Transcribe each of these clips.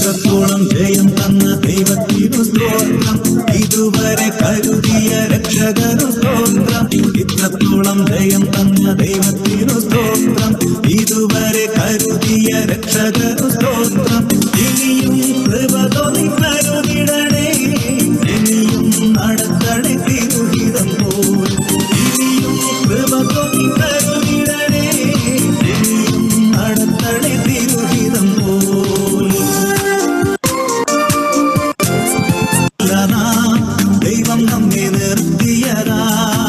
ഇത്രത്തോളം ജയം തന്ന ദൈവത്തിനു സ്തോത്രം, ഇതുവരെ കരുതിയ രക്ഷകനു സ്തോത്രം. ഇത്രത്തോളം ജയം തന്ന ദൈവത്തിനു സ്തോത്രം, ഇതുവരെ കരുതിയ രക്ഷകനു സ്തോത്രം. ഇനിയും കൃപ തോന്നി കരുതിടണേ, ഇനിയും നടത്തണേ തിരുഹിതം പോൽ. ഇനിയും കൃപ തോന്നി കരുതിടണേ, ഇനിയും നടത്തണേ തിരുഹിതം പോൽ. ദൈവം നമ്മെ നിർത്തിയതാ,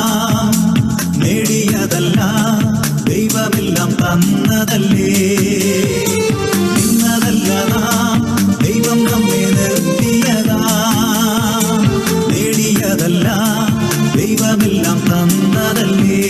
നേടിയതല്ല, ദൈവമെല്ലാം തന്നതല്ലേ. ഇന്നതല്ല ദൈവം നമ്മെ നിർത്തിയതാ, നേടിയതല്ല, ദൈവമെല്ലാം തന്നതല്ലേ.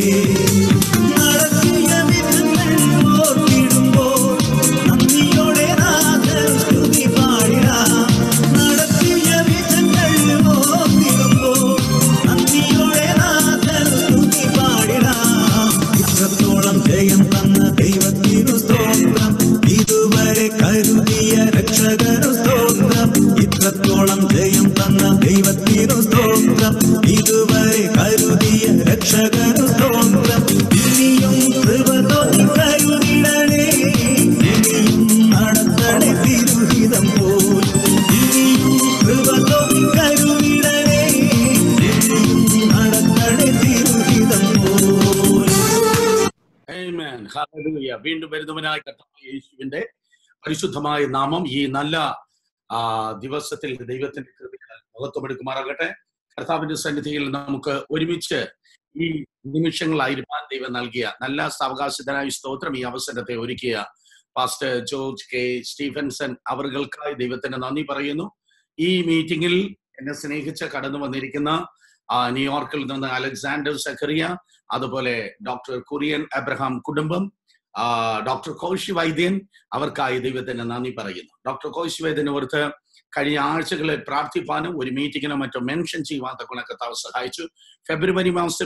നടത്തിയ വിധങ്ങൾ ഓർത്തിടുമ്പോൾ നന്ദിയോടെ നാഥൻ സ്തുതി പാടിടാം. നടത്തിയ വിധങ്ങൾ ഓർത്തിടുമ്പോൾ നന്ദിയോടെ നാഥൻ സ്തുതി പാടിടാം. ഇത്രത്തോളം ജയം തന്ന ദൈവത്തിനു സ്തോത്രം, ഇതുവരെ കരുതിയ രക്ഷകനു സ്തോത്രം. ഇത്രത്തോളം ജയം തന്ന ദൈവത്തിനു സ്തോത്രം, ഇതുവരെ കരുതിയ രക്ഷകനു സ്തോത്രം. ഇനിയും കൃപ തോന്നി കരുതിടണേ, ഇനിയും നടത്തണേ തിരുഹിതം പോൽ. ഇനിയും കൃപ തോന്നി കരുതിടണേ, ഇനിയും നടത്തണേ തിരുഹിതം പോൽ. ആമേൻ. ഹല്ലേലൂയ. വീണ്ടും വരുന്നവനായ കർത്താവായ യേശുവിന്റെ പരിശുദ്ധമായ നാമം ഈ നല്ല ദിവസത്തിൽ ദൈവത്തിന്റെ കൃപയാൽ മഹത്വമെടുക്കുമാറാകട്ടെ. കർത്താവിന്റെ സന്നിധിയിൽ നമുക്ക് ഒരുമിച്ച് ഈ നിമിഷങ്ങളായിരിക്കാൻ ദൈവം നൽകിയ നല്ല സാവകാശത്തിനായി സ്തോത്രം. ഈ അവസരത്തെ ഒരുക്കിയ പാസ്റ്റർ ജോർജ് കെ സ്റ്റീഫൻസൺ അവർകൾക്കായി ദൈവത്തിന് നന്ദി പറയുന്നു. ഈ മീറ്റിംഗിൽ എന്നെ സ്നേഹിച്ച് കടന്നു വന്നിരിക്കുന്ന ന്യൂയോർക്കിൽ നിന്ന് അലക്സാണ്ടർ സക്കറിയ, അതുപോലെ ഡോക്ടർ കുര്യൻ അബ്രഹാം കുടുംബം, ഡോക്ടർ കോശി വൈദ്യൻ, അവർക്കായി ദൈവത്തിന് നന്ദി പറയുന്നു. ഡോക്ടർ കോശി വൈദ്യനെ ഓർത്ത് കഴിഞ്ഞ ആഴ്ചകളിൽ പ്രാർത്ഥിപ്പാനും ഒരു മീറ്റിങ്ങിനോ മറ്റോ മെൻഷൻ ചെയ്യുവാൻ തക്കവണ്ണം കർത്താവ് സഹായിച്ചു. ഫെബ്രുവരി മാസം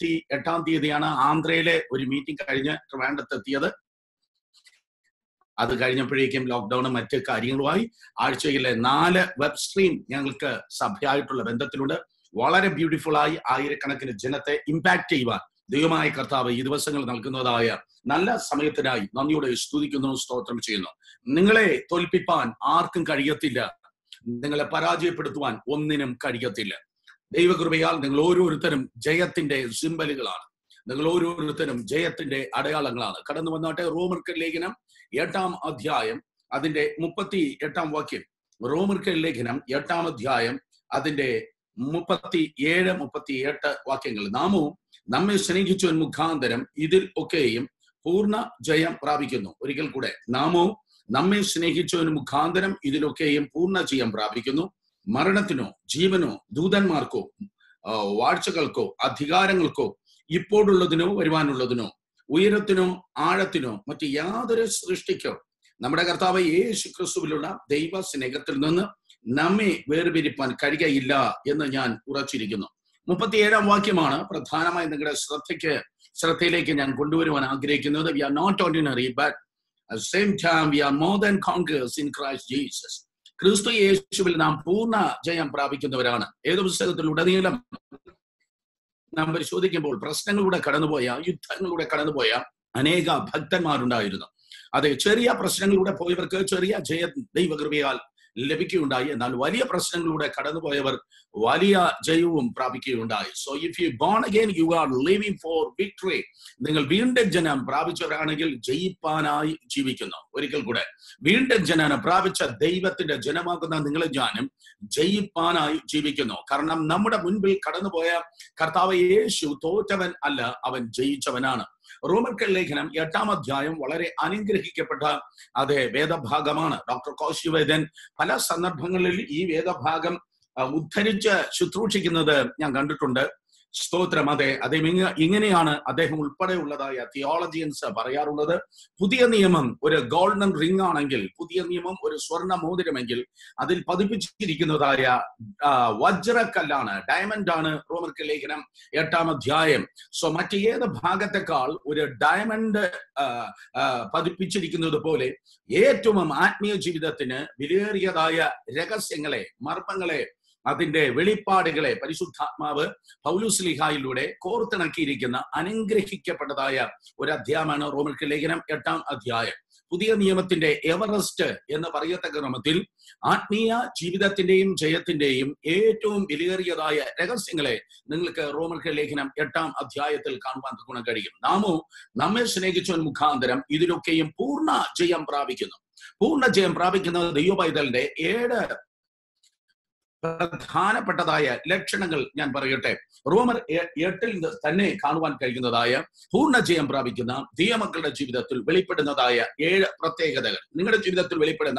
28 ആന്ധ്രയിലെ ഒരു മീറ്റിംഗ് കഴിഞ്ഞ് ട്രിവാൻഡ്രത്തെത്തിയത്. അത് കഴിഞ്ഞപ്പോഴേക്കും ലോക്ക്ഡൌണും മറ്റ് കാര്യങ്ങളുമായി ആഴ്ചയിലെ 4 വെബ് സ്ട്രീം ഞങ്ങൾക്ക് സഭയായിട്ടുള്ള ബന്ധത്തിലുണ്ട്. വളരെ ബ്യൂട്ടിഫുൾ ആയി ആയിരക്കണക്കിന് ജനത്തെ ഇമ്പാക്ട് ചെയ്യുവാൻ ദൈവമായ കർത്താവ് ഈ ദിവസങ്ങൾ നൽകുന്നതായ നല്ല സമയത്തിനായി നന്ദിയോടെ സ്തുതിക്കുന്നു, സ്തോത്രം ചെയ്യുന്നു. നിങ്ങളെ തോൽപ്പിപ്പാൻ ആർക്കും കഴിയത്തില്ല, നിങ്ങളെ പരാജയപ്പെടുത്തുവാൻ ഒന്നിനും കഴിയത്തില്ല. ദൈവകൃപയാൽ നിങ്ങൾ ഓരോരുത്തരും ജയത്തിന്റെ സിംബലുകളാണ്, നിങ്ങൾ ഓരോരുത്തരും ജയത്തിന്റെ അടയാളങ്ങളാണ്. കടന്നു വന്നാട്ടെ റോമർക്ക് ലേഖനം 8-ാം അധ്യായം അതിന്റെ 38-ാം വാക്യം. റോമർക്ക് ലേഖനം 8-ാം അധ്യായം അതിന്റെ 37-38 വാക്യങ്ങൾ. നാമോ നമ്മെ സ്നേഹിച്ചവൻ മുഖാന്തരം ഇതിൽ ഒക്കെയും പൂർണ്ണ ജയം പ്രാപിക്കുന്നു. ഒരിക്കൽ കൂടെ, നാമോ നമ്മെ സ്നേഹിച്ചവൻ മുഖാന്തരം ഇതിലൊക്കെയും പൂർണ്ണ ജയം പ്രാപിക്കുന്നു. മരണത്തിനോ ജീവനോ ദൂതന്മാർക്കോ വാഴ്ചകൾക്കോ അധികാരങ്ങൾക്കോ ഇപ്പോഴുള്ളതിനോ വരുവാനുള്ളതിനോ ഉയരത്തിനോ ആഴത്തിനോ മറ്റ് യാതൊരു സൃഷ്ടിക്കോ നമ്മുടെ കർത്താവ് യേശു ക്രിസ്തുവിലുള്ള ദൈവ സ്നേഹത്തിൽ നിന്ന് നമ്മെ വേർപിരിപ്പാൻ കഴിയുകയില്ല എന്ന് ഞാൻ ഉറച്ചിരിക്കുന്നു. 37-ാം വാക്യമാണ് പ്രധാനമായി നിങ്ങളുടെ ശ്രദ്ധയിലേക്ക് ഞാൻ കൊണ്ടുവരുവാൻ ആഗ്രഹിക്കുന്നത്. We are not ordinary, but at the same time we are more than conquerors in Christ Jesus. ക്രിസ്തു യേശുവിൽ നാം പൂർണ്ണ ജയം പ്രാപിക്കുന്നവരാണ്. ഏത് പുസ്തകത്തിലുടനീളം നാം പരിശോധിക്കുമ്പോൾ പ്രശ്നങ്ങളിലൂടെ കടന്നുപോയ, യുദ്ധങ്ങളിലൂടെ കടന്നുപോയ അനേക ഭക്തന്മാരുണ്ടായിരുന്നു. അതെ, ചെറിയ പ്രശ്നങ്ങളിലൂടെ പോയവർക്ക് ചെറിയ ജയം ദൈവകൃപയാൽ ലഭിക്കുകയുണ്ടായി. എന്നാൽ വലിയ പ്രശ്നങ്ങളിലൂടെ കടന്നുപോയവർ വലിയ ജയവും പ്രാപിക്കുകയുണ്ടായി. So if you born again you are living for victory. നിങ്ങൾ വീണ്ടും ജനം പ്രാപിച്ചവരാണെങ്കിൽ ജയിപ്പാനായി ജീവിക്കുന്നു. ഒരിക്കൽ കൂടെ, വീണ്ടും ജനം പ്രാപിച്ച ദൈവത്തിന്റെ ജനമാകുന്ന നിങ്ങളെ ഞാനും ജയിപ്പാനായി ജീവിക്കുന്നു. കാരണം നമ്മുടെ മുൻപിൽ കടന്നുപോയ കർത്താവ് യേശു തോറ്റവൻ അല്ല, അവൻ ജയിച്ചവനാണ്. റോമർക്ക് ലേഖനം 8-ാം അധ്യായം വളരെ അനുഗ്രഹിക്കപ്പെട്ട വേദഭാഗമാണ്. ഡോക്ടർ കോശി വൈദ്യൻ പല സന്ദർഭങ്ങളിൽ ഈ വേദഭാഗം ഉദ്ധരിച്ച് ശുശ്രൂഷിക്കുന്നത് ഞാൻ കണ്ടിട്ടുണ്ട്. സ്തോത്രം. അതെ ഇങ്ങനെയാണ് അദ്ദേഹം ഉൾപ്പെടെയുള്ളതായ തിയോളജിയൻസ് പറയാറുള്ളത്. പുതിയ നിയമം ഒരു ഗോൾഡൻ റിംഗ് ആണെങ്കിൽ, പുതിയ നിയമം ഒരു സ്വർണ്ണ മോതിരമെങ്കിൽ അതിൽ പതിപ്പിച്ചിരിക്കുന്നതായ വജ്രക്കല്ലാണ്, ഡയമണ്ട് ആണ് റോമർക്ക് ലേഖനം 8-ാം അധ്യായം. സോ മറ്റ് ഏത് ഭാഗത്തെക്കാൾ ഒരു ഡയമണ്ട് പതിപ്പിച്ചിരിക്കുന്നത് പോലെ ഏറ്റവും ആത്മീയ ജീവിതത്തിന് വിലയേറിയതായ രഹസ്യങ്ങളെ, മർമ്മങ്ങളെ, അതിന്റെ വെളിപ്പാടുകളെ പരിശുദ്ധാത്മാവ് പൗലോസ്ലീഹായിലൂടെ കോർത്തിണക്കിയിരിക്കുന്ന അനുഗ്രഹിക്കപ്പെട്ടതായ ഒരു അധ്യായമാണ് റോമർക്ക് ലേഖനം 8-ാം അധ്യായം. പുതിയ നിയമത്തിന്റെ എവറസ്റ്റ് എന്ന് പറയത്തക്ക ക്രമത്തിൽ ആത്മീയ ജീവിതത്തിന്റെയും ജയത്തിന്റെയും ഏറ്റവും വിലയേറിയതായ രഹസ്യങ്ങളെ നിങ്ങൾക്ക് റോമർക്ക് ലേഖനം 8-ാം അധ്യായത്തിൽ കാണുവാൻ ഗുണം കഴിയും. നാമോ നമ്മെ സ്നേഹിച്ചവൻ മുഖാന്തരം ഇതിലൊക്കെയും പൂർണ്ണ ജയം പ്രാപിക്കുന്നു. പൂർണ്ണ ജയം പ്രാപിക്കുന്നത് ദൈവ പൈതലിന്റെ 7 പ്രധാനപ്പെട്ടതായ ലക്ഷണങ്ങൾ ഞാൻ പറയട്ടെ. റോമർ 8-ൽ തന്നെ കാണുവാൻ കഴിയുന്നതായ പൂർണ്ണ ജയം പ്രാപിക്കുന്ന ദൈവമക്കളുടെ ജീവിതത്തിൽ വെളിപ്പെടുന്നതായ 7 പ്രത്യേകതകൾ, നിങ്ങളുടെ ജീവിതത്തിൽ വെളിപ്പെടുന്ന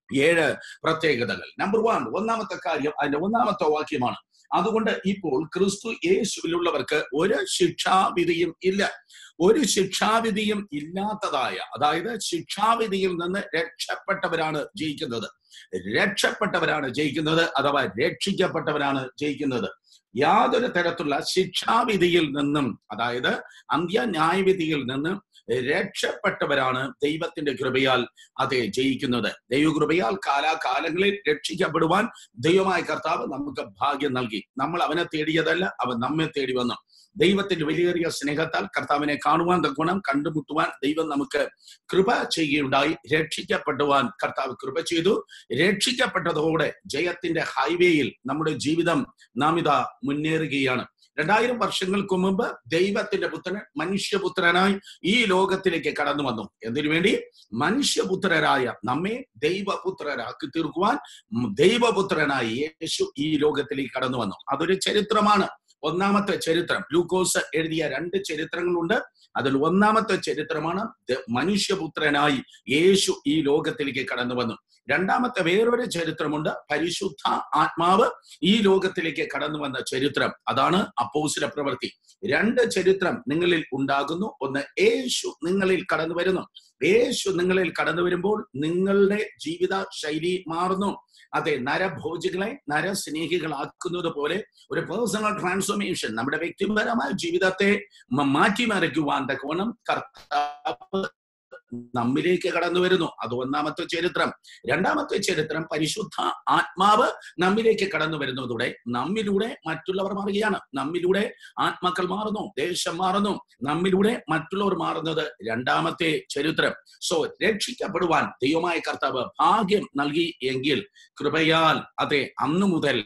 7 പ്രത്യേകതകൾ. നമ്പർ 1, ഒന്നാമത്തെ കാര്യം അതിന്റെ 1-ാമത്തെ വാക്യമാണ്. അതുകൊണ്ട് ഇപ്പോൾ ക്രിസ്തു യേശുവിലുള്ളവർക്ക് ഒരു ശിക്ഷാവിധിയും ഇല്ല. ഒരു ശിക്ഷാവിധിയും ഇല്ലാത്തതായ, അതായത് ശിക്ഷാവിധിയിൽ നിന്ന് രക്ഷപ്പെട്ടവരാണ് ജയിക്കുന്നത്. രക്ഷപ്പെട്ടവരാണ് ജയിക്കുന്നത്, അഥവാ രക്ഷിക്കപ്പെട്ടവരാണ് ജയിക്കുന്നത്. യാതൊരു തരത്തിലുള്ള ശിക്ഷാവിധിയിൽ നിന്നും, അതായത് അന്ത്യന്യായവിധിയിൽ നിന്നും രക്ഷപ്പെട്ടവരാണ് ദൈവത്തിന്റെ കൃപയാൽ ജയിക്കുന്നത്. ദൈവകൃപയാൽ കാലാകാലങ്ങളിൽ രക്ഷിക്കപ്പെടുവാൻ ദൈവമായ കർത്താവ് നമുക്ക് ഭാഗ്യം നൽകി. നമ്മൾ അവനെ തേടിയതല്ല, അവൻ നമ്മെ തേടി വന്നു. ദൈവത്തിന്റെ വലിയേറിയ സ്നേഹത്താൽ കർത്താവിനെ കാണുവാൻ ഗുണം കണ്ടുമുട്ടുവാൻ ദൈവം നമുക്ക് കൃപ ചെയ്യുകയുണ്ടായി. രക്ഷിക്കപ്പെടുവാൻ കർത്താവ് കൃപ ചെയ്തു. രക്ഷിക്കപ്പെട്ടതോടെ ജയത്തിന്റെ ഹൈവേയിൽ നമ്മുടെ ജീവിതം നാം ഇതാ മുന്നേറുകയാണ്. 2000 വർഷങ്ങൾക്ക് മുമ്പ് ദൈവത്തിന്റെ പുത്രൻ മനുഷ്യപുത്രനായി ഈ ലോകത്തിലേക്ക് കടന്നു വന്നു. എന്തിനു വേണ്ടി? മനുഷ്യപുത്രരായ നമ്മെ ദൈവപുത്രരാക്കി തീർക്കുവാൻ ദൈവപുത്രനായി യേശു ഈ ലോകത്തിലേക്ക് കടന്നു വന്നു. അതൊരു ചരിത്രമാണ്. ഒന്നാമത്തെ ചരിത്രം, ലൂക്കോസ് എഴുതിയ 2 ചരിത്രങ്ങളുണ്ട്. അതിൽ ഒന്നാമത്തെ ചരിത്രമാണ് മനുഷ്യപുത്രനായി യേശു ഈ ലോകത്തിലേക്ക് കടന്നു വന്നു. രണ്ടാമത്തെ വേറൊരു ചരിത്രമുണ്ട്, പരിശുദ്ധ ആത്മാവ് ഈ ലോകത്തിലേക്ക് കടന്നു വന്ന ചരിത്രം. അതാണ് അപ്പോസ്തല പ്രവൃത്തി. 2 ചരിത്രം നിങ്ങളിൽ ഉണ്ടാകുന്നു. ഒന്ന്, യേശു നിങ്ങളിൽ കടന്നു വരുന്നു. യേശു നിങ്ങളിൽ കടന്നു വരുമ്പോൾ നിങ്ങളുടെ ജീവിത ശൈലി മാറുന്നു. അതെ, നരഭോജികളെ നരസ്നേഹികളാക്കുന്നത് പോലെ ഒരു പേഴ്സണൽ ട്രാൻസ്ഫോർമേഷൻ, നമ്മുടെ വ്യക്തിപരമായ ജീവിതത്തെ മാറ്റിമറിക്കുവാൻ തക്കവണ്ണം കർത്താവ് നമ്മിലേക്ക് കടന്നു വരുന്നു. അത് ഒന്നാമത്തെ ചരിത്രം. രണ്ടാമത്തെ ചരിത്രം, പരിശുദ്ധ ആത്മാവ് നമ്മിലേക്ക് കടന്നു വരുന്നതോടെ നമ്മിലൂടെ മറ്റുള്ളവർ മാറുകയാണ്. നമ്മിലൂടെ ആത്മാക്കൾ മാറുന്നു, ദേശം മാറുന്നു, നമ്മിലൂടെ മറ്റുള്ളവർ മാറുന്നത് രണ്ടാമത്തെ ചരിത്രം. സോ രക്ഷിക്കപ്പെടുവാൻ ദൈവമായ കർത്താവ് ഭാഗ്യം നൽകി എങ്കിൽ കൃപയാൽ അന്നു മുതൽ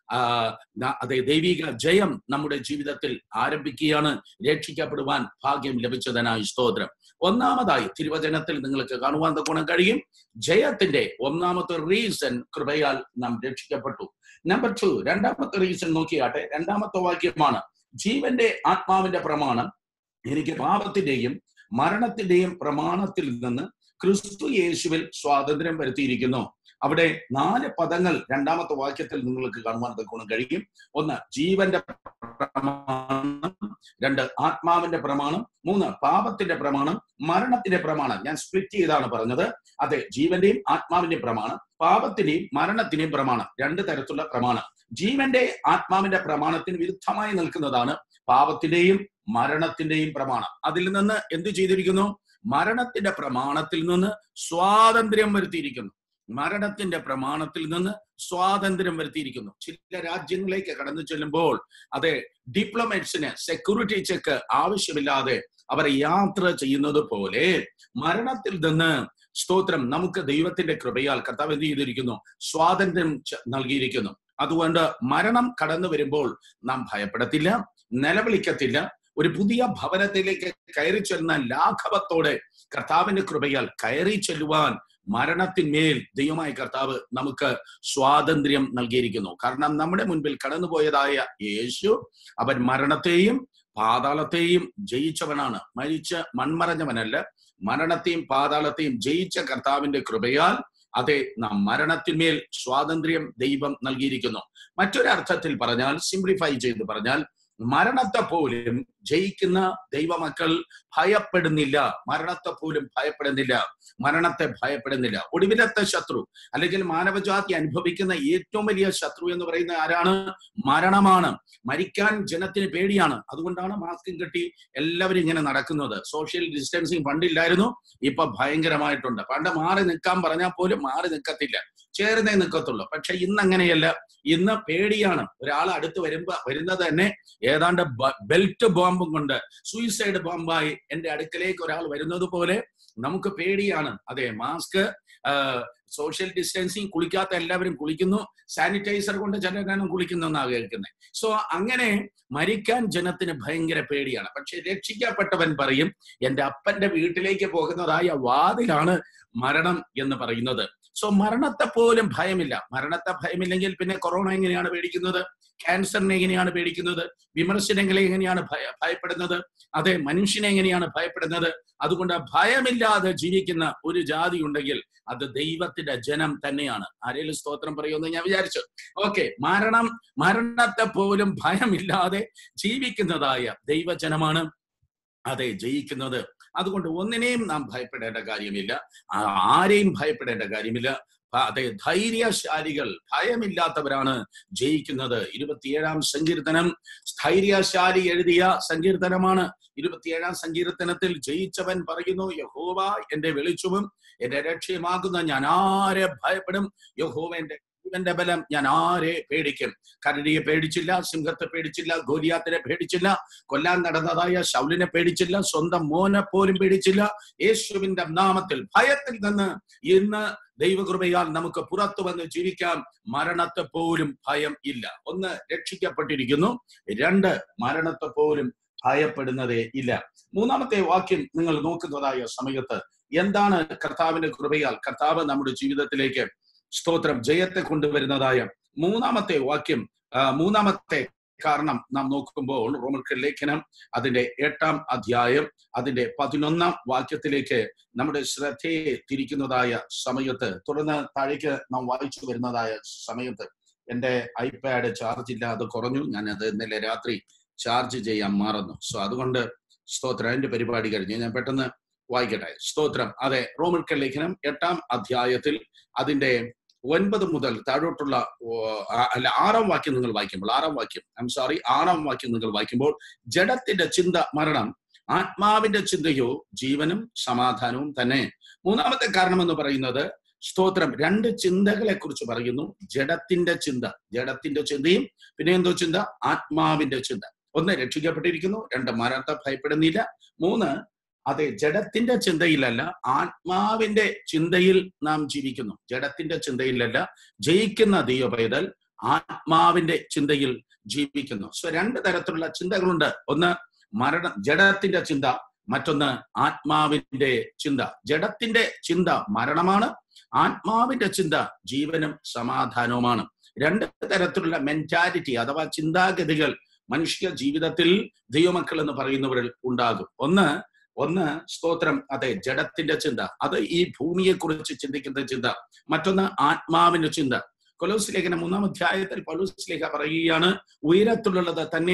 ദൈവിക ജയം നമ്മുടെ ജീവിതത്തിൽ ആരംഭിക്കുകയാണ്. രക്ഷിക്കപ്പെടുവാൻ ഭാഗ്യം ലഭിച്ചതിനായി സ്തോത്രം. ഒന്നാമതായി തിരുവചനത്തിൽ നിങ്ങൾക്ക് കാണുവാൻ ഗുണം കഴിയും, ജയത്തിന്റെ ഒന്നാമത്തെ റീസൺ കൃപയാൽ നാം രക്ഷിക്കപ്പെട്ടു. നമ്പർ 2, രണ്ടാമത്തെ റീസൺ നോക്കിയാട്ടെ. 2-ാമത്തെ വാക്യമാണ്, ജീവന്റെ ആത്മാവിന്റെ പ്രമാണം എനിക്ക് പാപത്തിന്റെയും മരണത്തിന്റെയും പ്രമാണത്തിൽ നിന്ന് ക്രിസ്തു യേശുവിൽ സ്വാതന്ത്ര്യം വരുത്തിയിരിക്കുന്നു. അവിടെ 4 പദങ്ങൾ 2-ാമത്തെ വാക്യത്തിൽ നിങ്ങൾക്ക് കാണുവാൻ ഗുണം കഴിയും. 1, ജീവന്റെ പ്രമാണം. 2, ആത്മാവിന്റെ പ്രമാണം. 3, പാപത്തിന്റെ പ്രമാണം, മരണത്തിന്റെ പ്രമാണം. ഞാൻ സ്പ്ലിറ്റ് ചെയ്താണ് പറഞ്ഞത്. അതെ, ജീവന്റെയും ആത്മാവിന്റെയും പ്രമാണം, പാപത്തിന്റെയും മരണത്തിന്റെയും പ്രമാണം. 2 തരത്തിലുള്ള പ്രമാണം. ജീവന്റെ ആത്മാവിന്റെ പ്രമാണത്തിന് വിരുദ്ധമായി നിൽക്കുന്നതാണ് പാപത്തിന്റെയും മരണത്തിന്റെയും പ്രമാണം. അതിൽ നിന്ന് എന്ത് ചെയ്തിരിക്കുന്നു? മരണത്തിന്റെ പ്രമാണത്തിൽ നിന്ന് സ്വാതന്ത്ര്യം വരുത്തിയിരിക്കുന്നു. മരണത്തിന്റെ പ്രമാണത്തിൽ നിന്ന് സ്വാതന്ത്ര്യം വരുത്തിയിരിക്കുന്നു. ചില രാജ്യങ്ങളിലേക്ക് കടന്നു ചെല്ലുമ്പോൾ ഡിപ്ലോമാറ്റ്സിന് സെക്യൂരിറ്റി ചെക്ക് ആവശ്യമില്ലാതെ അവർ യാത്ര ചെയ്യുന്നത് പോലെ മരണത്തിൽ നിന്ന് സ്തോത്രം നമുക്ക് ദൈവത്തിന്റെ കൃപയാൽ കർത്താവ് എന്ത് ചെയ്തിരിക്കുന്നു? സ്വാതന്ത്ര്യം നൽകിയിരിക്കുന്നു. അതുകൊണ്ട് മരണം കടന്നു വരുമ്പോൾ നാം ഭയപ്പെടത്തില്ല, നിലവിളിക്കത്തില്ല. ഒരു പുതിയ ഭവനത്തിലേക്ക് കയറി ചെല്ലുന്ന ലാഘവത്തോടെ കർത്താവിന്റെ കൃപയാൽ കയറി ചെല്ലുവാൻ മരണത്തിന്മേൽ ദൈവമായ കർത്താവ് നമുക്ക് സ്വാതന്ത്ര്യം നൽകിയിരിക്കുന്നു. കാരണം നമ്മുടെ മുൻപിൽ കടന്നുപോയതായ യേശു അവൻ മരണത്തെയും പാതാളത്തെയും ജയിച്ചവനാണ്. മരിച്ച് മൺമറഞ്ഞവനല്ല, മരണത്തെയും പാതാളത്തെയും ജയിച്ച കർത്താവിന്റെ കൃപയാൽ നാം മരണത്തിന്മേൽ സ്വാതന്ത്ര്യം ദൈവം നൽകിയിരിക്കുന്നു. മറ്റൊരർത്ഥത്തിൽ പറഞ്ഞാൽ, സിംപ്ലിഫൈ ചെയ്ത് പറഞ്ഞാൽ, മരണത്തെ പോലും ജയിക്കുന്ന ദൈവമക്കൾ ഭയപ്പെടുന്നില്ല. മരണത്തെ പോലും ഭയപ്പെടുന്നില്ല, മരണത്തെ ഭയപ്പെടുന്നില്ല. ഒടുവിലത്തെ ശത്രു അല്ലെങ്കിൽ മാനവജാതി അനുഭവിക്കുന്ന ഏറ്റവും വലിയ ശത്രു എന്ന് പറയുന്നത് ആരാണ്? മരണമാണ്. മരിക്കാൻ ജനത്തിന് പേടിയാണ്. അതുകൊണ്ടാണ് മാസ്കും കെട്ടി എല്ലാവരും ഇങ്ങനെ നടക്കുന്നത്. സോഷ്യൽ ഡിസ്റ്റൻസിങ് പണ്ടില്ലായിരുന്നു, ഇപ്പൊ ഭയങ്കരമായിട്ടുണ്ട്. പണ്ട് മാറി നിൽക്കാൻ പറഞ്ഞാൽ പോലും മാറി നിൽക്കത്തില്ല, ചേർന്നേ നിൽക്കത്തുള്ളൂ. പക്ഷെ ഇന്ന് അങ്ങനെയല്ല. ഇന്ന് പേടിയാണ്. ഒരാൾ അടുത്ത് വരുന്നത് തന്നെ ഏതാണ്ട് ബെൽറ്റ് ബോംബും കൊണ്ട്, സൂയിസൈഡ് ബോംബായി എന്റെ അടുക്കലേക്ക് ഒരാൾ വരുന്നത് പോലെ നമുക്ക് പേടിയാണ്. അതെ, മാസ്ക്, സോഷ്യൽ ഡിസ്റ്റൻസിങ്, കുളിക്കാത്ത എല്ലാവരും കുളിക്കുന്നു, സാനിറ്റൈസർ കൊണ്ട് ചിലരാണ് കുളിക്കുന്നതെന്നാണ് കേൾക്കുന്നത്. സോ അങ്ങനെ മരിക്കാൻ ജനത്തിന് ഭയങ്കര പേടിയാണ്. പക്ഷെ രക്ഷിക്കപ്പെട്ടവൻ പറയും, എന്റെ അപ്പന്റെ വീട്ടിലേക്ക് പോകുന്നതായ വാതിലാണ് മരണം എന്ന് പറയുന്നത്. സോ മരണത്തെ പോലും ഭയമില്ല. മരണത്തെ ഭയമില്ലെങ്കിൽ പിന്നെ കൊറോണ എങ്ങനെയാണ് പേടിക്കുന്നത്? ക്യാൻസറിനെ എങ്ങനെയാണ് പേടിക്കുന്നത്? വിമർശനങ്ങളെ എങ്ങനെയാണ് ഭയപ്പെടുന്നത്? അതെ, മനുഷ്യനെ എങ്ങനെയാണ് ഭയപ്പെടുന്നത്? അതുകൊണ്ട് ഭയമില്ലാതെ ജീവിക്കുന്ന ഒരു ജാതി ഉണ്ടെങ്കിൽ അത് ദൈവത്തിന്റെ ജനം തന്നെയാണ്. ആരെങ്കിലും സ്തോത്രം പറയുമെന്ന് ഞാൻ വിചാരിച്ചു. ഓക്കെ, മരണത്തെ പോലും ഭയമില്ലാതെ ജീവിക്കുന്നതായ ദൈവജനമാണ് അതെ ജയിക്കുന്നത്. അതുകൊണ്ട് ഒന്നിനെയും നാം ഭയപ്പെടേണ്ട കാര്യമില്ല, ആരെയും ഭയപ്പെടേണ്ട കാര്യമില്ല. അതെ, ധൈര്യശാലികൾ, ഭയമില്ലാത്തവരാണ് ജയിക്കുന്നത്. 27-ാം സങ്കീർത്തനം ധൈര്യശാലി എഴുതിയ സങ്കീർത്തനമാണ്. 27-ാം സങ്കീർത്തനത്തിൽ ജയിച്ചവൻ പറയുന്നു, യഹോവ എന്റെ വെളിച്ചവും എന്റെ രക്ഷയുമാകുന്ന ഞാൻ ആരെ ഭയപ്പെടും? യഹോവ എന്റെ ജീവന്റെ ബലം, ഞാൻ ആരെ പേടിക്കും? കരടിയെ പേടിച്ചില്ല, സിംഹത്തെ പേടിച്ചില്ല, ഗോലിയാത്തിനെ പേടിച്ചില്ല, കൊല്ലാൻ നടന്നതായ ശൗലിനെ പേടിച്ചില്ല, സ്വന്തം മോനെ പോലും പേടിച്ചില്ല. യേശുവിന്റെ നാമത്തിൽ ഭയത്തിൽ നിന്ന് ഇന്ന് ദൈവകൃപയാൽ നമുക്ക് പുറത്തു വന്ന് ജീവിക്കാം. മരണത്തെ പോലും ഭയം ഇല്ല. ഒന്ന്, രക്ഷിക്കപ്പെട്ടിരിക്കുന്നു. 2, മരണത്തെ പോലും ഭയപ്പെടുന്നതേ ഇല്ല. 3-ാമത്തെ വാക്യം നിങ്ങൾ നോക്കുന്നതായ സമയത്ത് എന്താണ് കർത്താവിന്റെ കൃപയാൽ കർത്താവ് നമ്മുടെ ജീവിതത്തിലേക്ക് സ്തോത്രം ജയത്തെ കൊണ്ടുവരുന്നതായ 3-ാമത്തെ വാക്യം, 3-ാമത്തെ കാരണം നാം നോക്കുമ്പോൾ റോമർക്ക് ലേഖനം അതിന്റെ 8-ാം അധ്യായം അതിന്റെ 11-ാം വാക്യത്തിലേക്ക് നമ്മുടെ ശ്രദ്ധയെ തിരിക്കുന്നതായ സമയത്ത്, തുടർന്ന് താഴേക്ക് നാം വായിച്ചു വരുന്നതായ സമയത്ത്, എന്റെ ഐപാഡ് ചാർജ് ഇല്ലാതെ കുറഞ്ഞു. ഞാനത് ഇന്നലെ രാത്രി ചാർജ് ചെയ്യാൻ മറന്നു. സോ അതുകൊണ്ട് സ്തോത്രം, എന്റെ പരിപാടി കഴിഞ്ഞ് ഞാൻ പെട്ടെന്ന് വായിക്കട്ടെ. സ്തോത്രം. അതെ, റോമർക്ക് ലേഖനം 8-ാം അധ്യായത്തിൽ അതിന്റെ 9 മുതൽ താഴോട്ടുള്ള 6-ാം വാക്യം നിങ്ങൾ വായിക്കുമ്പോൾ, 6-ാം വാക്യം നിങ്ങൾ വായിക്കുമ്പോൾ, ജഡത്തിന്റെ ചിന്ത മരണം, ആത്മാവിന്റെ ചിന്തയോ ജീവനും സമാധാനവും തന്നെ. 3-ാമത്തെ കാരണം എന്ന് പറയുന്നത് സ്തോത്രം 2 ചിന്തകളെ കുറിച്ച് പറയുന്നു. ജഡത്തിന്റെ ചിന്തയും പിന്നെ എന്തോ ചിന്ത? ആത്മാവിന്റെ ചിന്ത. 1, രക്ഷിക്കപ്പെട്ടിരിക്കുന്നു. 2, മരണത്തെ ഭയപ്പെടുന്നില്ല. 3, അതെ, ജഡത്തിന്റെ ചിന്തയിലല്ല, ആത്മാവിന്റെ ചിന്തയിൽ നാം ജീവിക്കുന്നു. ജഡത്തിന്റെ ചിന്തയിലല്ല, ജയിക്കുന്ന ദൈവപൈതൽ ആത്മാവിന്റെ ചിന്തയിൽ ജീവിക്കുന്നു. സോ 2 തരത്തിലുള്ള ചിന്തകളുണ്ട്. ഒന്ന് ജഡത്തിന്റെ ചിന്ത, മറ്റൊന്ന് ആത്മാവിന്റെ ചിന്ത. ജഡത്തിന്റെ ചിന്ത മരണമാണ്, ആത്മാവിന്റെ ചിന്ത ജീവനും സമാധാനവുമാണ്. 2 തരത്തിലുള്ള മെന്റാലിറ്റി അഥവാ ചിന്താഗതികൾ മനുഷ്യ ജീവിതത്തിൽ ദൈവമക്കൾ എന്ന് പറയുന്നവരിൽ ഉണ്ടാകും. ഒന്ന് സ്തോത്രം, അതെ, ജഡത്തിന്റെ ചിന്ത, അത് ഈ ഭൂമിയെ കുറിച്ച് ചിന്തിക്കുന്ന ചിന്ത. മറ്റൊന്ന് ആത്മാവിന്റെ ചിന്ത. കൊലോസ്യ ലേഖനം 3-ാം അധ്യായത്തിൽ പൗലോസ് ലേഖ പറയുകയാണ്, ഉയരത്തിലുള്ളത് തന്നെ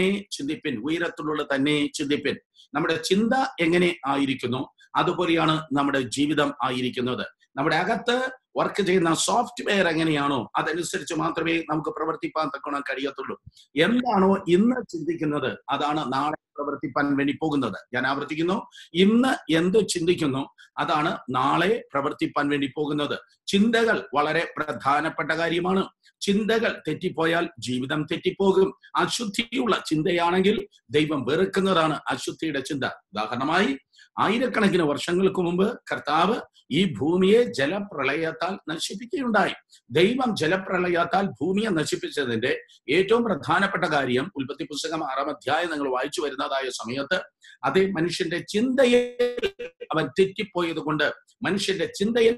ചിന്തിപ്പിൻ. നമ്മുടെ ചിന്ത എങ്ങനെ ആയിരിക്കുന്നു അതുപോലെയാണ് നമ്മുടെ ജീവിതം ആയിരിക്കുന്നത്. നമ്മുടെ അകത്ത് വർക്ക് ചെയ്യുന്ന സോഫ്റ്റ്വെയർ എങ്ങനെയാണോ അതനുസരിച്ച് മാത്രമേ നമുക്ക് പ്രവർത്തിപ്പാൻ തക്കണം കഴിയത്തുള്ളൂ. എന്താണോ ഇന്ന് ചിന്തിക്കുന്നത് അതാണ് നാളെ പ്രവർത്തിപ്പാൻ വേണ്ടി പോകുന്നത്. ഞാൻ ആവർത്തിക്കുന്നു, ഇന്ന് എന്ത് ചിന്തിക്കുന്നു അതാണ് നാളെ പ്രവർത്തിപ്പാൻ വേണ്ടി പോകുന്നത്. ചിന്തകൾ വളരെ പ്രധാനപ്പെട്ട കാര്യമാണ്. ചിന്തകൾ തെറ്റിപ്പോയാൽ ജീവിതം തെറ്റിപ്പോകും. അശുദ്ധിയുള്ള ചിന്തയാണെങ്കിൽ ദൈവം വെറുക്കുന്നതാണ് അശുദ്ധിയുടെ ചിന്ത. ഉദാഹരണമായി, ആയിരക്കണക്കിന് വർഷങ്ങൾക്ക് മുമ്പ് കർത്താവ് ഈ ഭൂമിയെ ജലപ്രളയത്താൽ നശിപ്പിക്കുകയുണ്ടായി. ദൈവം ജലപ്രളയത്താൽ ഭൂമിയെ നശിപ്പിച്ചതിന്റെ ഏറ്റവും പ്രധാനപ്പെട്ട കാര്യം ഉൽപ്പത്തി പുസ്തകം 6-ാം അധ്യായം നിങ്ങൾ വായിച്ചു വരുന്നതായ സമയത്ത്, അതേ മനുഷ്യന്റെ ചിന്തയിൽ അവൻ തെറ്റിപ്പോയത് കൊണ്ട്, മനുഷ്യന്റെ ചിന്തയിൽ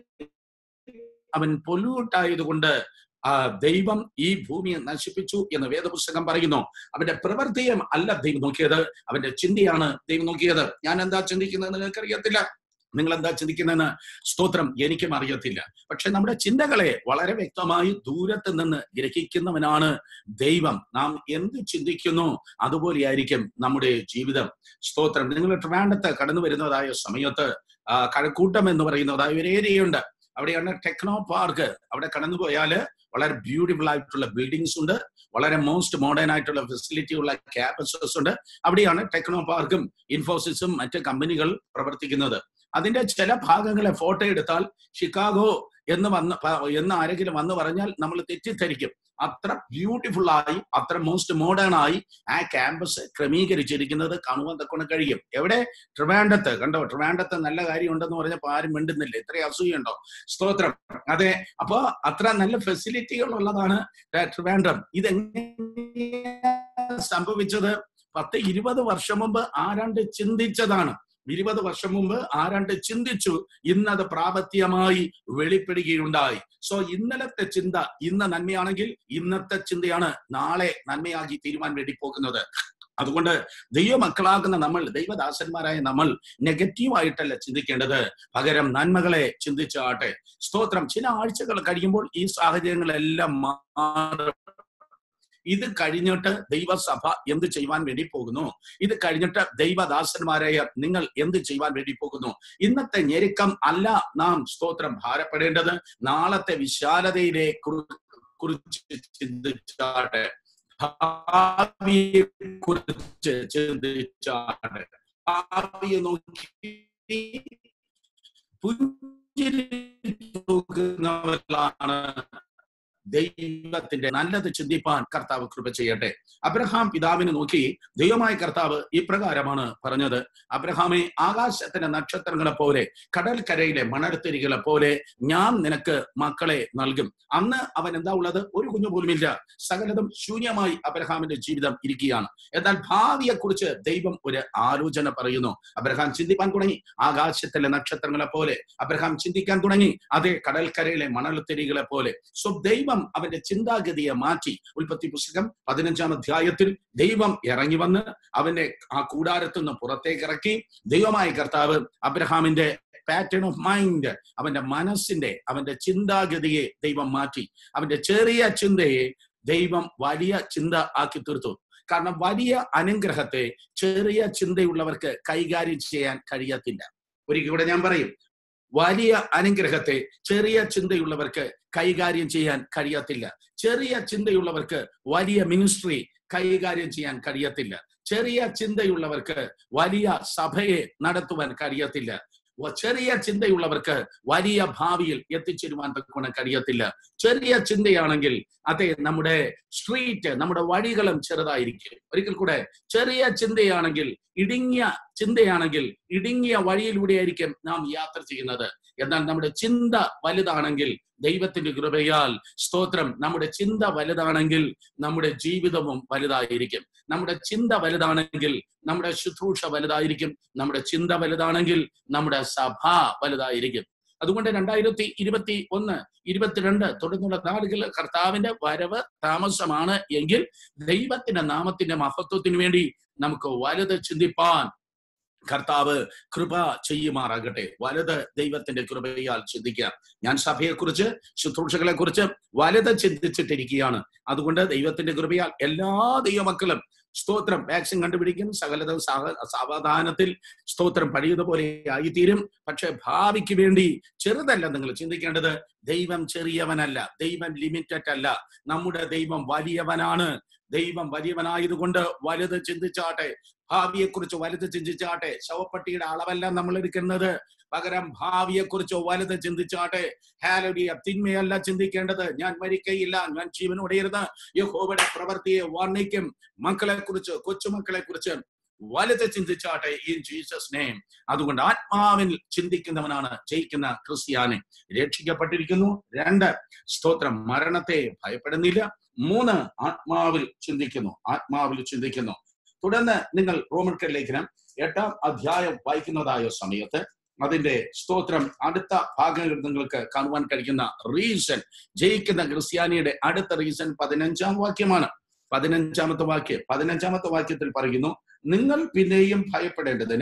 അവൻ പൊല്യൂട്ടായതുകൊണ്ട് ദൈവം ഈ ഭൂമിയെ നശിപ്പിച്ചു എന്ന് വേദപുസ്തകം പറയുന്നു. അവന്റെ പ്രവൃത്തിയും അല്ല ദൈവം നോക്കിയത്, അവന്റെ ചിന്തയാണ് ദൈവം നോക്കിയത്. ഞാൻ എന്താ ചിന്തിക്കുന്നത് നിങ്ങൾക്കറിയത്തില്ല. നിങ്ങൾ എന്താ ചിന്തിക്കുന്നതെന്ന് സ്തോത്രം എനിക്കും അറിയത്തില്ല. പക്ഷെ നമ്മുടെ ചിന്തകളെ വളരെ വ്യക്തമായി ദൂരത്ത് നിന്ന് ഗ്രഹിക്കുന്നവനാണ് ദൈവം. നാം എന്ത് ചിന്തിക്കുന്നു അതുപോലെയായിരിക്കും നമ്മുടെ ജീവിതം. സ്തോത്രം. നിങ്ങൾ ട്രിവാൻഡ്രത്ത് കടന്നു വരുന്നതായ സമയത്ത് കഴക്കൂട്ടം എന്ന് പറയുന്നതായ ഒരു ഏരിയയുണ്ട്. അവിടെയാണ് ടെക്നോ പാർക്ക്. അവിടെ കടന്നുപോയാല് വളരെ ബ്യൂട്ടിഫുൾ ആയിട്ടുള്ള ബിൽഡിങ്സ് ഉണ്ട്, വളരെ മോസ്റ്റ് മോഡേൺ ആയിട്ടുള്ള ഫെസിലിറ്റി ഉള്ള ക്യാമ്പസസ് ഉണ്ട്. അവിടെയാണ് ടെക്നോ പാർക്കും ഇൻഫോസിസും മറ്റ് കമ്പനികൾ പ്രവർത്തിക്കുന്നത്. അതിന്റെ ചില ഭാഗങ്ങളെ ഫോട്ടോ എടുത്താൽ ഷിക്കാഗോ എന്ന് ആരെങ്കിലും വന്ന് പറഞ്ഞാൽ നമ്മൾ തെറ്റിദ്ധരിക്കും. അത്ര ബ്യൂട്ടിഫുൾ ആയി, അത്ര മോസ്റ്റ് മോഡേൺ ആയി ആ ക്യാമ്പസ് ക്രമീകരിച്ചിരിക്കുന്നത് കാണുവാൻ തക്കൊണ്ട് കഴിയും. എവിടെ? ട്രിവാൻഡ്രത്ത്. കണ്ടോ, ട്രിവാൻഡ്രത്ത് നല്ല കാര്യം ഉണ്ടെന്ന് പറഞ്ഞപ്പോൾ ആരും മിണ്ടുന്നില്ല. ഇത്രയും അസൂയുണ്ടോ? സ്തോത്രം. അതെ, അപ്പൊ അത്ര നല്ല ഫെസിലിറ്റികൾ ഉള്ളതാണ് ട്രിവാൻഡ്രം. ഇതെങ്ങനെ സംഭവിച്ചത്? 10-20 വർഷം മുമ്പ് ആരാണ്ട് ചിന്തിച്ചതാണ്. 20 വർഷം മുമ്പ് ആരാണ്ട് ചിന്തിച്ചു, ഇന്നത് പ്രാബല്യമായി വെളിപ്പെടുകയുണ്ടായി. സോ ഇന്നലത്തെ ചിന്ത ഇന്ന് നന്മയാണെങ്കിൽ ഇന്നത്തെ ചിന്തയാണ് നാളെ നന്മയാക്കി തീരുവാൻ വേണ്ടി പോകുന്നത്. അതുകൊണ്ട് ദൈവമക്കളാകുന്ന നമ്മൾ, ദൈവദാസന്മാരായ നമ്മൾ നെഗറ്റീവായിട്ടല്ല ചിന്തിക്കേണ്ടത്, പകരം നന്മകളെ ചിന്തിച്ചാട്ടെ. സ്തോത്രം. ചില ആഴ്ചകൾ കഴിയുമ്പോൾ ഈ സാഹചര്യങ്ങളെല്ലാം മാറും. ഇത് കഴിഞ്ഞിട്ട് ദൈവസഭ എന്ത് ചെയ്യുവാൻ വേണ്ടി പോകുന്നു? ഇത് കഴിഞ്ഞിട്ട് ദൈവദാസന്മാരായ നിങ്ങൾ എന്ത് ചെയ്യുവാൻ വേണ്ടി പോകുന്നു? ഇന്നത്തെ ഞെരുക്കം അല്ല നാം സ്തോത്രം ഭാരപ്പെടേണ്ടത്. നാളത്തെ വിശാലതയിലെ കുറിച്ച് ചിന്തിച്ചാട്ടെ, ഭാവിയെ കുറിച്ച് ചിന്തിച്ചാട്ടെ. ഭാവിയെ നോക്കി പുഞ്ചിരി നോക്കുന്നവരാണ് ദൈവത്തിന്റെ നല്ലത് ചിന്തിപ്പാൻ കർത്താവ് കൃപ ചെയ്യട്ടെ. അബ്രഹാം പിതാവിനെ നോക്കി ദൈവമായ കർത്താവ് ഇപ്രകാരമാണ് പറഞ്ഞത്: അബ്രഹാമേ, ആകാശത്തിന്റെ നക്ഷത്രങ്ങളെ പോലെ കടൽക്കരയിലെ മണൽത്തരികളെ പോലെ ഞാൻ നിനക്ക് മക്കളെ നൽകും. അന്ന് അവൻ എന്താ ഉള്ളത്? ഒരു കുഞ്ഞു പോലുമില്ല. സകലതും ശൂന്യമായി അബ്രഹാമിന്റെ ജീവിതം ഇരിക്കുകയാണ്. എന്നാൽ ഭാവിയെ കുറിച്ച് ദൈവം ഒരു ആലോചന പറയുന്നു. അബ്രഹാം ചിന്തിപ്പാൻ തുടങ്ങി, ആകാശത്തിലെ നക്ഷത്രങ്ങളെ പോലെ. അബ്രഹാം ചിന്തിക്കാൻ തുടങ്ങി, അതേ കടൽക്കരയിലെ മണൽത്തരികളെ പോലെ. സോ ദൈവം അവന്റെ ചിന്താഗതിയെ മാറ്റി. ഉൽപ്പത്തി പുസ്തകം 15-ാം അധ്യായത്തിൽ ദൈവം ഇറങ്ങി വന്ന് അവന്റെ ആ കൂടാരത്തിൽ നിന്ന് പുറത്തേക്ക് ഇറക്കി. ദൈവമായ കർത്താവ് അബ്രഹാമിന്റെ പാറ്റേൺ ഓഫ് മൈൻഡ്, അവന്റെ മനസ്സിന്റെ, അവന്റെ ചിന്താഗതിയെ ദൈവം മാറ്റി. അവന്റെ ചെറിയ ചിന്തയെ ദൈവം വലിയ ചിന്ത ആക്കി തീർത്തു. കാരണം വലിയ അനുഗ്രഹത്തെ ചെറിയ ചിന്തയുള്ളവർക്ക് കൈകാര്യം ചെയ്യാൻ കഴിയത്തില്ല. ഒരിക്കൽ കൂടെ ഞാൻ പറയും, വലിയ അനുഗ്രഹത്തെ ചെറിയ ചിന്തയുള്ളവർക്ക് കൈകാര്യം ചെയ്യാൻ കഴിയത്തില്ല. ചെറിയ ചിന്തയുള്ളവർക്ക് വലിയ മിനിസ്ട്രി കൈകാര്യം ചെയ്യാൻ കഴിയത്തില്ല. ചെറിയ ചിന്തയുള്ളവർക്ക് വലിയ സഭയെ നടത്തുവാൻ കഴിയത്തില്ല. ചെറിയ ചിന്തയുള്ളവർക്ക് വലിയ ഭാവിയിൽ എത്തിച്ചേരുവാൻ തക്കൊണ്ട് കഴിയത്തില്ല. ചെറിയ ചിന്തയാണെങ്കിൽ അതെ, നമ്മുടെ സ്ട്രീറ്റ്, നമ്മുടെ വഴികളും ചെറുതായിരിക്കും. ഒരിക്കൽ കൂടെ, ചെറിയ ചിന്തയാണെങ്കിൽ, ഇടുങ്ങിയ ചിന്തയാണെങ്കിൽ ഇടുങ്ങിയ വഴിയിലൂടെയായിരിക്കും നാം യാത്ര ചെയ്യുന്നത്. എന്നാൽ നമ്മുടെ ചിന്ത വലുതാണെങ്കിൽ, ദൈവത്തിന്റെ കൃപയാൽ സ്തോത്രം, നമ്മുടെ ചിന്ത വലുതാണെങ്കിൽ നമ്മുടെ ജീവിതവും വലുതായിരിക്കും. നമ്മുടെ ചിന്ത വലുതാണെങ്കിൽ നമ്മുടെ ശുശ്രൂഷ വലുതായിരിക്കും. നമ്മുടെ ചിന്ത വലുതാണെങ്കിൽ നമ്മുടെ സഭ വലുതായിരിക്കും. അതുകൊണ്ട് 2021, 2022 തുടർന്നുള്ള നാളുകൾ കർത്താവിന്റെ വരവ് താമസമാണ് എങ്കിൽ ദൈവത്തിന്റെ നാമത്തിന്റെ മഹത്വത്തിന് വേണ്ടി നമുക്ക് വലുത് ചിന്തിപ്പാൻ കർത്താവ് കൃപ ചെയ്യുമാറാകട്ടെ. വലുത് ദൈവത്തിന്റെ കൃപയാൽ ചിന്തിക്കാം. ഞാൻ സഭയെക്കുറിച്ച്, ശുശ്രൂഷകളെ കുറിച്ച് വലുത് ചിന്തിച്ചിട്ടിരിക്കുകയാണ്. അതുകൊണ്ട് ദൈവത്തിന്റെ കൃപയാൽ എല്ലാ ദൈവമക്കളും സ്തോത്രം വാക്സിൻ കണ്ടുപിടിക്കും. സകലതും സാവധാനത്തിൽ സ്തോത്രം പഴയതുപോലെ ആയിത്തീരും. പക്ഷെ ഭാവിക്ക് വേണ്ടി ചെറുതല്ല നിങ്ങൾ ചിന്തിക്കേണ്ടത്. ദൈവം ചെറിയവനല്ല, ദൈവം ലിമിറ്റഡ് അല്ല. നമ്മുടെ ദൈവം വലിയവനാണ്. ദൈവം വലിയവനായതുകൊണ്ട് വലുത് ചിന്തിച്ചാട്ടെ. ഭാവിയെക്കുറിച്ച് വലുത് ചിന്തിച്ചാട്ടെ. ശവപ്പെട്ടിയുടെ അളവല്ല നമ്മൾ എടുക്കുന്നത്, പകരം ഭാവിയെക്കുറിച്ച് വലുത് ചിന്തിച്ചാട്ടെ. ഹല്ലേലൂയ. തിന്മയല്ല ചിന്തിക്കേണ്ടത്. ഞാൻ മരിക്കയില്ല, ഞാൻ ജീവനോടെ ഇരുന്ന് യഹോവയുടെ പ്രവൃത്തിയെ വർണ്ണിക്കും. മക്കളെ കുറിച്ച്, കൊച്ചുമക്കളെ കുറിച്ച് വലുത് ചിന്തിച്ചാട്ടെ ഇൻ ജീസസ് നെയിം. അതുകൊണ്ട് ആത്മാവിൽ ചിന്തിക്കുന്നവനാണ് ജയിക്കുന്ന ക്രിസ്ത്യാനി. രക്ഷിക്കപ്പെട്ടിരിക്കുന്നു. 2, സ്തോത്രം, മരണത്തെ ഭയപ്പെടുന്നില്ല. 3, ആത്മാവിൽ ചിന്തിക്കുന്നു. ആത്മാവിൽ ചിന്തിക്കുന്നു. തുടർന്ന് നിങ്ങൾ റോമർക്കർ ലേഖനം 8-ാം അധ്യായം വായിക്കുന്നതായ സമയത്ത് അതിന്റെ സ്തോത്രം അടുത്ത ഭാഗങ്ങൾ നിങ്ങൾക്ക് കാണുവാൻ കഴിയുന്ന റീസൺ, ജയിക്കുന്ന ക്രിസ്ത്യാനിയുടെ അടുത്ത റീസൺ 15-ാം വാക്യമാണ്. 15-ാമത്തെ വാക്യത്തിൽ പറയുന്നു, നിങ്ങൾ പിന്നെയും ഭയപ്പെടേണ്ടതിന്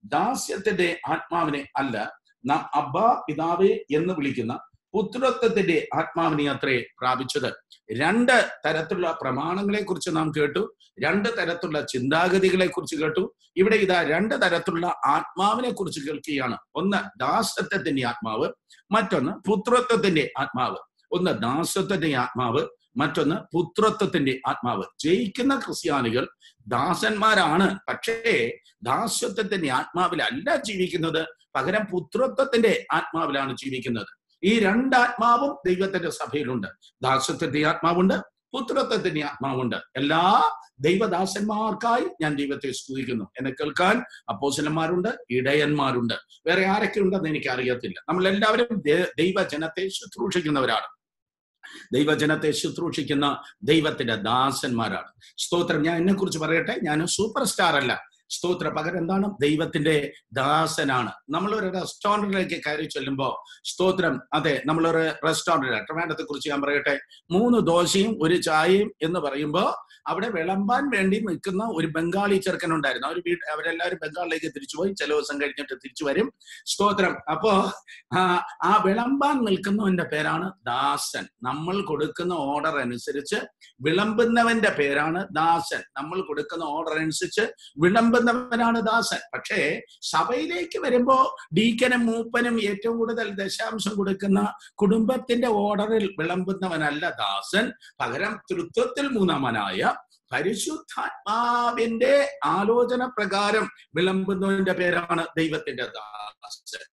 ദാസ്യത്തിന്റെ ആത്മാവിനെ അല്ല, നാം അബ്ബാ പിതാവേ എന്ന് വിളിക്കുന്ന പുത്രത്വത്തിന്റെ ആത്മാവിനെ അത്രേ പ്രാപിച്ചത്. രണ്ട് തരത്തിലുള്ള പ്രമാണങ്ങളെ കുറിച്ച് നാം കേട്ടു, രണ്ട് തരത്തിലുള്ള ചിന്താഗതികളെ കുറിച്ച് കേട്ടു. ഇവിടെ ഇതാ രണ്ട് തരത്തിലുള്ള ആത്മാവിനെ കുറിച്ച് കേൾക്കുകയാണ്. ഒന്ന് ദാസത്വത്തിന്റെ ആത്മാവ്, മറ്റൊന്ന് പുത്രത്വത്തിന്റെ ആത്മാവ്. ഒന്ന് ദാസത്വത്തിന്റെ ആത്മാവ്, മറ്റൊന്ന് പുത്രത്വത്തിന്റെ ആത്മാവ്. ജയിക്കുന്ന ക്രിസ്ത്യാനികൾ ദാസന്മാരാണ്, പക്ഷേ ദാസ്യത്വത്തിന്റെ ആത്മാവിലല്ല ജീവിക്കുന്നത്, പകരം പുത്രത്വത്തിന്റെ ആത്മാവിലാണ് ജീവിക്കുന്നത്. ഈ രണ്ടാത്മാവും ദൈവത്തിന്റെ സഭയിലുണ്ട്. ദാസത്വത്തിന്റെ ആത്മാവുണ്ട്, പുത്രത്വത്തിന്റെ ആത്മാവുണ്ട്. എല്ലാ ദൈവദാസന്മാർക്കായി ഞാൻ ദൈവത്തെ സ്തുതിക്കുന്നു. എന്നെ കേൾക്കാൻ അപ്പോസ്തലന്മാരുണ്ട്, ഇടയന്മാരുണ്ട്. വേറെ ആരൊക്കെ ഉണ്ടെന്ന് എനിക്ക് അറിയത്തില്ല. നമ്മളെല്ലാവരും ദൈവജനത്തെ ശുശ്രൂഷിക്കുന്നവരാണ്. ദൈവജനത്തെ ശുശ്രൂഷിക്കുന്ന ദൈവത്തിന്റെ ദാസന്മാരാണ്. സ്തോത്രം. ഞാൻ എന്നെ കുറിച്ച് പറയട്ടെ, ഞാൻ സൂപ്പർ സ്റ്റാർ അല്ല. സ്തോത്ര. പകരം എന്താണ്? ദൈവത്തിന്റെ ദാസനാണ്. നമ്മളൊരു റെസ്റ്റോറന്റിലേക്ക് കയറി ചെല്ലുമ്പോ സ്തോത്രം, അതെ, നമ്മളൊരു റെസ്റ്റോറന്റ്, ട്രിവാൻഡ്രത്തെ കുറിച്ച് ഞാൻ പറയട്ടെ, 3 ദോശയും 1 ചായയും എന്ന് പറയുമ്പോ അവിടെ വിളമ്പാൻ വേണ്ടി നിൽക്കുന്ന ഒരു ബംഗാളി ചെറുക്കനുണ്ടായിരുന്നു. അവരെല്ലാവരും ബംഗാളിലേക്ക് തിരിച്ചുപോയി, ചില ദിവസം കഴിഞ്ഞിട്ട് തിരിച്ചു വരും. സ്തോത്രം. അപ്പോ ആ വിളമ്പാൻ നിൽക്കുന്നവന്റെ പേരാണ് ദാസൻ. നമ്മൾ കൊടുക്കുന്ന ഓർഡർ അനുസരിച്ച് വിളമ്പുന്നവന്റെ പേരാണ് ദാസൻ. നമ്മൾ കൊടുക്കുന്ന ഓർഡർ അനുസരിച്ച് വിളമ്പുന്നവനാണ് ദാസൻ. പക്ഷേ സഭയിലേക്ക് വരുമ്പോ ഡീക്കനും മൂപ്പനും ഏറ്റവും കൂടുതൽ ദശാംശം കൊടുക്കുന്ന കുടുംബത്തിന്റെ ഓർഡറിൽ വിളമ്പുന്നവനല്ല ദാസൻ, പകരം തൃത്വത്തിൽ മൂന്നാമനായ പരിശുദ്ധാത്മാവിന്റെ ആലോചന പ്രകാരം വിളമ്പുന്നവന്റെ പേരാണ് ദൈവത്തിന്റെ ദാസൻ.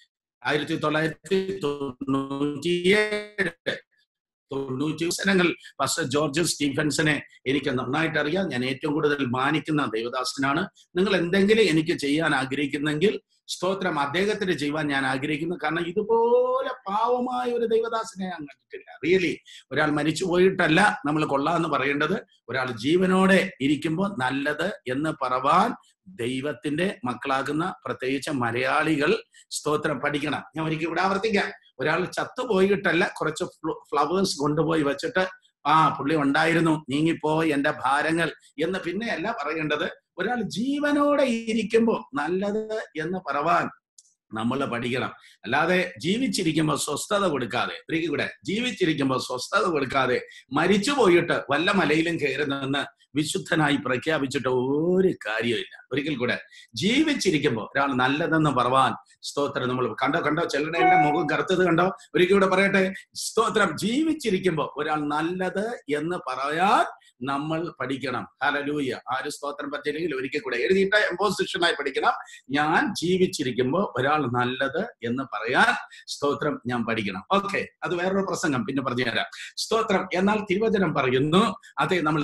1997 പാസ്റ്റർ ജോർജ് സ്റ്റീഫൻസനെ എനിക്ക് നന്നായിട്ട് അറിയാം. ഞാൻ ഏറ്റവും കൂടുതൽ മാനിക്കുന്ന ദൈവദാസനാണ്. നിങ്ങൾ എന്തെങ്കിലും എനിക്ക് ചെയ്യാൻ ആഗ്രഹിക്കുന്നെങ്കിൽ സ്തോത്രം, അദ്ദേഹത്തിന് ചെയ്യുവാൻ ഞാൻ ആഗ്രഹിക്കുന്നു. കാരണം ഇതുപോലെ പാവമായ ഒരു ദൈവദാസനെ ഞാൻ കണ്ടിട്ടില്ല. റിയലി, ഒരാൾ മരിച്ചു പോയിട്ടല്ല നമ്മൾ കൊള്ളാന്ന് പറയേണ്ടത്, ഒരാൾ ജീവനോടെ ഇരിക്കുമ്പോൾ നല്ലത് എന്ന് പറവാൻ ദൈവത്തിന്റെ മക്കളാകുന്ന പ്രത്യേകിച്ച് മലയാളികൾ സ്തോത്രം പഠിക്കണം. ഞാൻ ഒരിക്കൽ ഇവിടെ ആവർത്തിക്കാം. ഒരാൾ ചത്തുപോയിട്ടല്ല കുറച്ച് ഫ്ലവേഴ്സ് കൊണ്ടുപോയി വെച്ചിട്ട് പുള്ളി ഉണ്ടായിരുന്നു, നീങ്ങിപ്പോയി എന്റെ ഭാരങ്ങൾ എന്ന് പിന്നെയല്ല പറയേണ്ടത്. ഒരാൾ ജീവനോടെ ഇരിക്കുമ്പോൾ നല്ലത് എന്ന് പറവാൻ നമ്മൾ പഠിക്കണം. അല്ലാതെ ജീവിച്ചിരിക്കുമ്പോൾ സ്വസ്ഥത കൊടുക്കാതെ, കൂടെ ജീവിച്ചിരിക്കുമ്പോൾ സ്വസ്ഥത കൊടുക്കാതെ മരിച്ചു പോയിട്ട് വല്ല മലയിലും കയറി നിന്ന് വിശുദ്ധനായി പ്രഖ്യാപിച്ചിട്ട് ഒരു കാര്യമില്ല. ഒരിക്കൽ കൂടെ ജീവിച്ചിരിക്കുമ്പോൾ ഒരാൾ നല്ലതെന്ന് പറവാൻ സ്തോത്രം. നമ്മൾ കണ്ടോ ചിലരുടെ എന്റെ മുഖം കറുത്തത് കണ്ടോ? ഒരിക്കൽ കൂടെ പറയട്ടെ, സ്തോത്രം. ജീവിച്ചിരിക്കുമ്പോൾ ഒരാൾ നല്ലത് എന്ന് പറയാൻ നമ്മൾ പഠിക്കണം. ഹല്ലേലൂയ. ആര് സ്തോത്രം പറ്റിയില്ലെങ്കിൽ ഒരിക്കൽ കൂടെ എഴുതിയിട്ട് എംപോസിഷനായി പഠിക്കണം. ഞാൻ ജീവിച്ചിരിക്കുമ്പോൾ ഒരാൾ നല്ലത് എന്ന് പറയാൻ സ്തോത്രം ഞാൻ പഠിക്കണം. ഓക്കെ, അത് വേറൊരു പ്രസംഗം പിന്നെ പറഞ്ഞുതരാം. സ്തോത്രം. എന്നാൽ തിരുവചനം പറയുന്നു, അതെ, നമ്മൾ